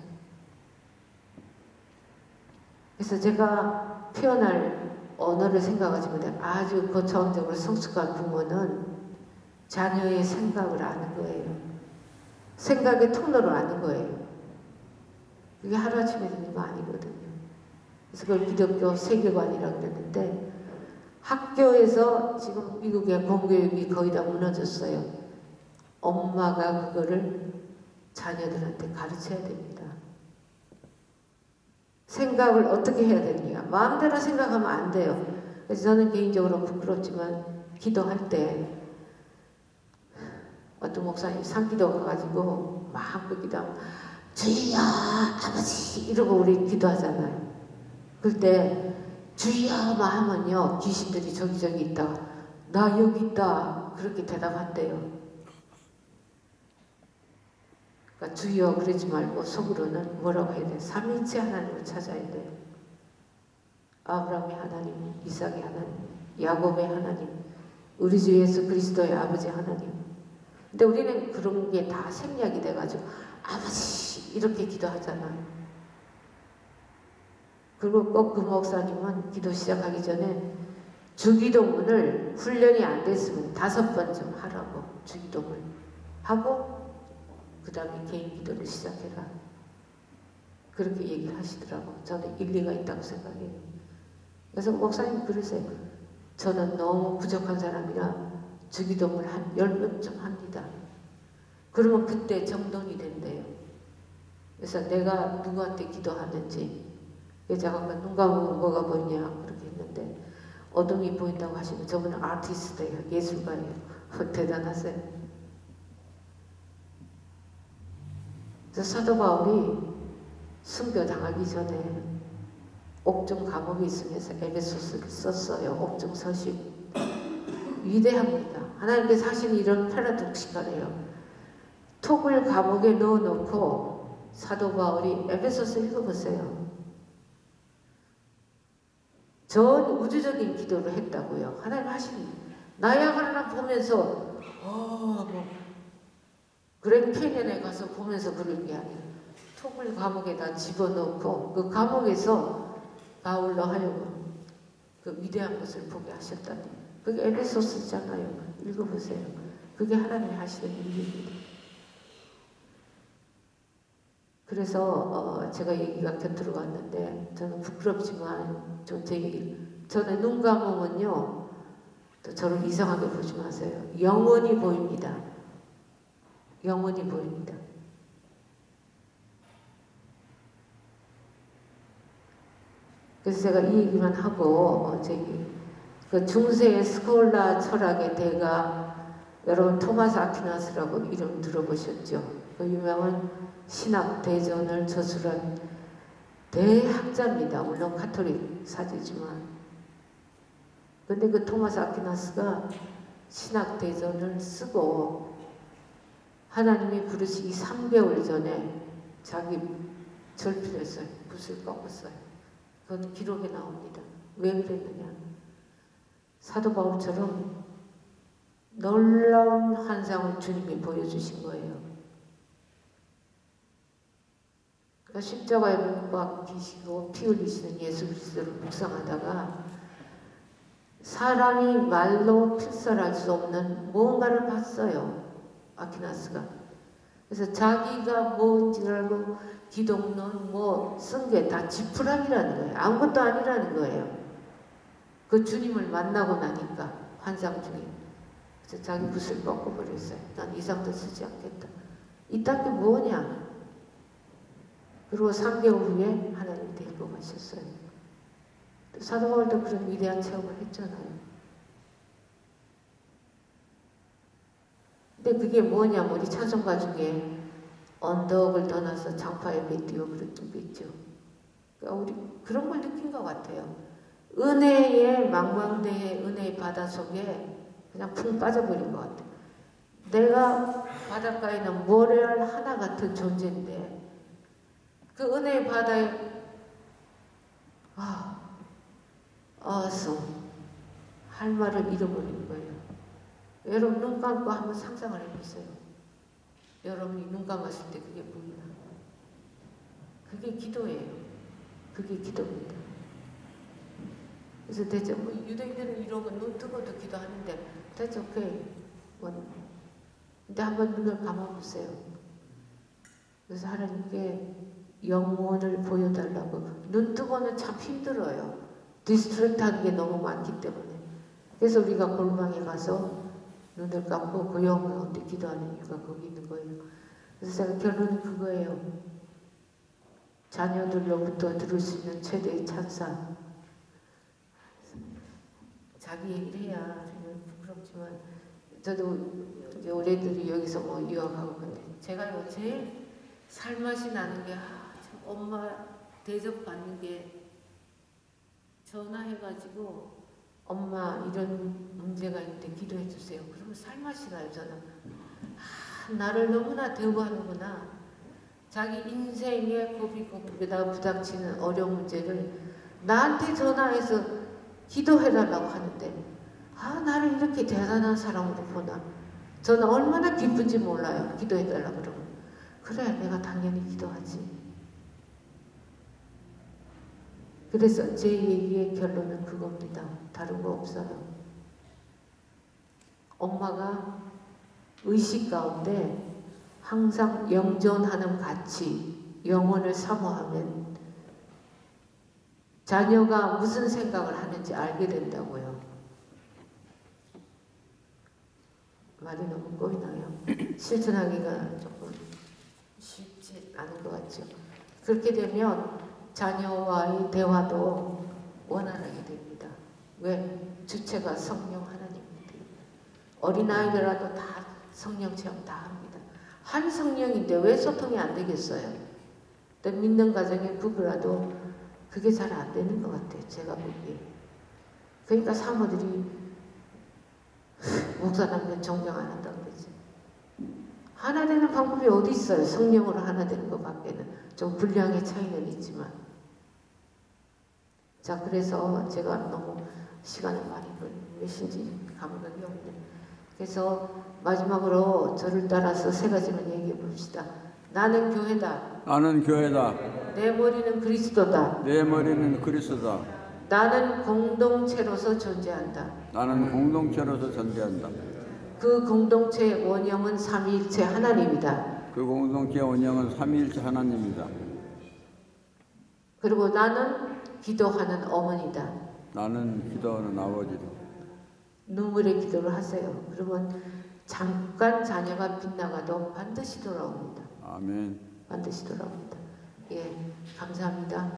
그래서 제가 표현할 언어를 생각하지 못해 아주 고차원적으로 성숙한 부모는 자녀의 생각을 아는 거예요. 생각의 통로를 아는 거예요. 그게 하루아침에 되는 거 아니거든요. 그래서 그걸 기독교 세계관이라고 그랬는데 학교에서 지금 미국의 공교육이 거의 다 무너졌어요. 엄마가 그거를 자녀들한테 가르쳐야 됩니다. 생각을 어떻게 해야 되느냐. 마음대로 생각하면 안 돼요. 그래서 저는 개인적으로 부끄럽지만 기도할 때 어떤 목사님 상기도 가가지고 마음껏 기도하면 주여 아버지 이러고 우리 기도하잖아요. 그때 주여만 하면요 귀신들이 저기저기 있다가 나 여기 있다 그렇게 대답한대요. 그러니까 주여 그러지 말고 속으로는 뭐라고 해야 돼요? 삼위일체 하나님을 찾아야 돼요. 아브라함의 하나님, 이삭의 하나님, 야곱의 하나님, 우리 주 예수 그리스도의 아버지 하나님. 근데 우리는 그런 게 다 생략이 돼가지고 아버지 이렇게 기도하잖아요. 그리고 꼭 그 목사님은 기도 시작하기 전에 주기도문을 훈련이 안 됐으면 다섯 번 좀 하라고 주기도문 하고 그 다음에 개인 기도를 시작해라. 그렇게 얘기를 하시더라고. 저는 일리가 있다고 생각해요. 그래서 목사님 그러세요. 저는 너무 부족한 사람이라 주기도문을 한 열 번쯤 합니다. 그러면 그때 정돈이 된대요. 그래서 내가 누구한테 기도하는지 여자가 눈 감으면 뭐가 보이냐 그렇게 했는데 어둠이 보인다고 하시면 저분은 아티스트예요. 예술가예요. 대단하세요. 그래서 사도 바울이 순교 당하기 전에 옥중 감옥에 있으면서 에베소서를 썼어요. 옥중 서신. 위대합니다. 하나님께서 하시는 이런 패러독시컬해요. 톡을 감옥에 넣어놓고 사도 바울이 에베소서 읽어보세요. 전 우주적인 기도를 했다고요. 하나님 하시는 나야 하나 보면서 어, 뭐 그랜드 캐년에 가서 보면서 그런 게 아니에요. 톱을 감옥에다 집어넣고 그 감옥에서 바울로 하여금 그 위대한 것을 보게 하셨다니. 그게 에베소서잖아요. 읽어보세요. 그게 하나님이 하시는 일입니다. 그래서 어 제가 얘기가 곁으로 갔는데 저는 부끄럽지만 좀 제 얘기 저는 눈 감으면요 또 저를 이상하게 보지 마세요. 영원히 보입니다. 영원히 보입니다. 그래서 제가 이 얘기만 하고 어 저기 그 중세의 스콜라 철학의 대가 여러분 토마스 아퀴나스라고 이름 들어보셨죠? 그 유명한 신학 대전을 저술한 대학자입니다. 물론 가톨릭 사제지만. 근데 그 토마스 아퀴나스가 신학 대전을 쓰고 하나님이 부르시기 삼 개월 전에 자기 절필했어요. 붓을 꺾었어요. 그건 기록에 나옵니다. 왜 그랬느냐? 사도 바울처럼 놀라운 환상을 주님이 보여주신 거예요. 그러니까 십자가에 못 박히시고 피 흘리시는 예수 그리스도를 묵상하다가 사람이 말로 필설할 수 없는 무언가를 봤어요. 아퀴나스가. 그래서 자기가 뭔지 알고 기독론 뭐 쓴 게 다 지푸라기라는 거예요. 아무것도 아니라는 거예요. 그 주님을 만나고 나니까 환상 중에. 그래서 자기 붓을 꺾어버렸어요. 난 이상도 쓰지 않겠다. 이딴 게 뭐냐? 그리고 삼 개월 후에 하나님 데리고 가셨어요. 사도 바울도 그런 위대한 체험을 했잖아요. 근데 그게 뭐냐면 우리 찬송가 중에 언덕을 떠나서 장파에 맺디어 그랬던 게 있죠. 그러니까 우리 그런 걸 느낀 것 같아요. 은혜의 망망대해 은혜의 바다 속에 그냥 푹 빠져버린 것 같아요. 내가 바닷가에 있는 모래알 하나 같은 존재인데 그 은혜의 바다에 아, 어서 할 말을 잃어버리는 거예요. 여러분 눈 감고 한번 상상을 해보세요. 여러분이 눈 감았을 때 그게 보이나? 그게 기도예요. 그게 기도입니다. 그래서 대체 뭐 유대인들은 이러고 눈 뜨고도 기도하는데 대체 오케이. 뭐 근데 한번 눈을 감아보세요. 그래서 하나님께 영혼을 보여달라고. 눈 뜨고는 참 힘들어요. 디스트랙트 하는 게 너무 많기 때문에. 그래서 우리가 골방에 가서 눈을 감고 그 영혼 가운데 기도하는 이유가 거기 있는 거예요. 그래서 제가 결론은 그거예요. 자녀들로부터 들을 수 있는 최대의 찬사. 자기 얘기를 해야 정말 부끄럽지만 저도 이제 우리들이 여기서 뭐 유학하고 근데 제가 제일 살맛이 나는 게 아, 참 엄마 대접 받는 게 전화해가지고 엄마 이런 문제가 있는데 기도해 주세요. 그러면 살맛이 나요. 저는 아, 나를 너무나 대우하는구나. 자기 인생의 고비고비에다가 부닥치는 어려운 문제를 나한테 전화해서 기도해달라고 하는데 아 나를 이렇게 대단한 사람으로 보나. 저는 얼마나 기쁜지 몰라요. 기도해달라고 그러면. 그래 내가 당연히 기도하지. 그래서 제 얘기의 결론은 그겁니다. 다른 거 없어요. 엄마가 의식 가운데 항상 영존하는 가치, 영혼을 사모하면 자녀가 무슨 생각을 하는지 알게 된다고요. 말이 너무 꼬이나요? 실천하기가 조금 쉽지 않은 것 같죠. 그렇게 되면 자녀와의 대화도 원활하게 됩니다. 왜? 주체가 성령 하나님입니다. 어린아이들라도 다 성령 체험 다 합니다. 한 성령인데 왜 소통이 안 되겠어요? 믿는 가정의 부부라도 그게 잘 안 되는 것 같아요. 제가 보기에. 그러니까 사모들이 목사님은 존경 안 한다고 그러지. 하나 되는 방법이 어디 있어요? 성령으로 하나 되는 것 밖에는. 좀 분량의 차이는 있지만. 자, 그래서 제가 너무 시간을 많이 걸린 몇인지 감각이 없는데 그래서 마지막으로 저를 따라서 세 가지만 얘기해 봅시다. 나는 교회다. 나는 교회다. 내 머리는 그리스도다. 내 머리는 그리스도다. 나는 공동체로서 존재한다. 나는 공동체로서 존재한다. 그 공동체의 원형은 삼위일체 하나님이다. 그 공동체의 원형은 삼위일체 하나님이다. 그리고 나는 기도하는 어머니다. 나는 기도하는 아버지다. 눈물의 기도를 하세요. 그러면 잠깐 자녀가 빗나가도 반드시 돌아옵니다. 아멘. 반드시 돌아옵니다. 예, 감사합니다.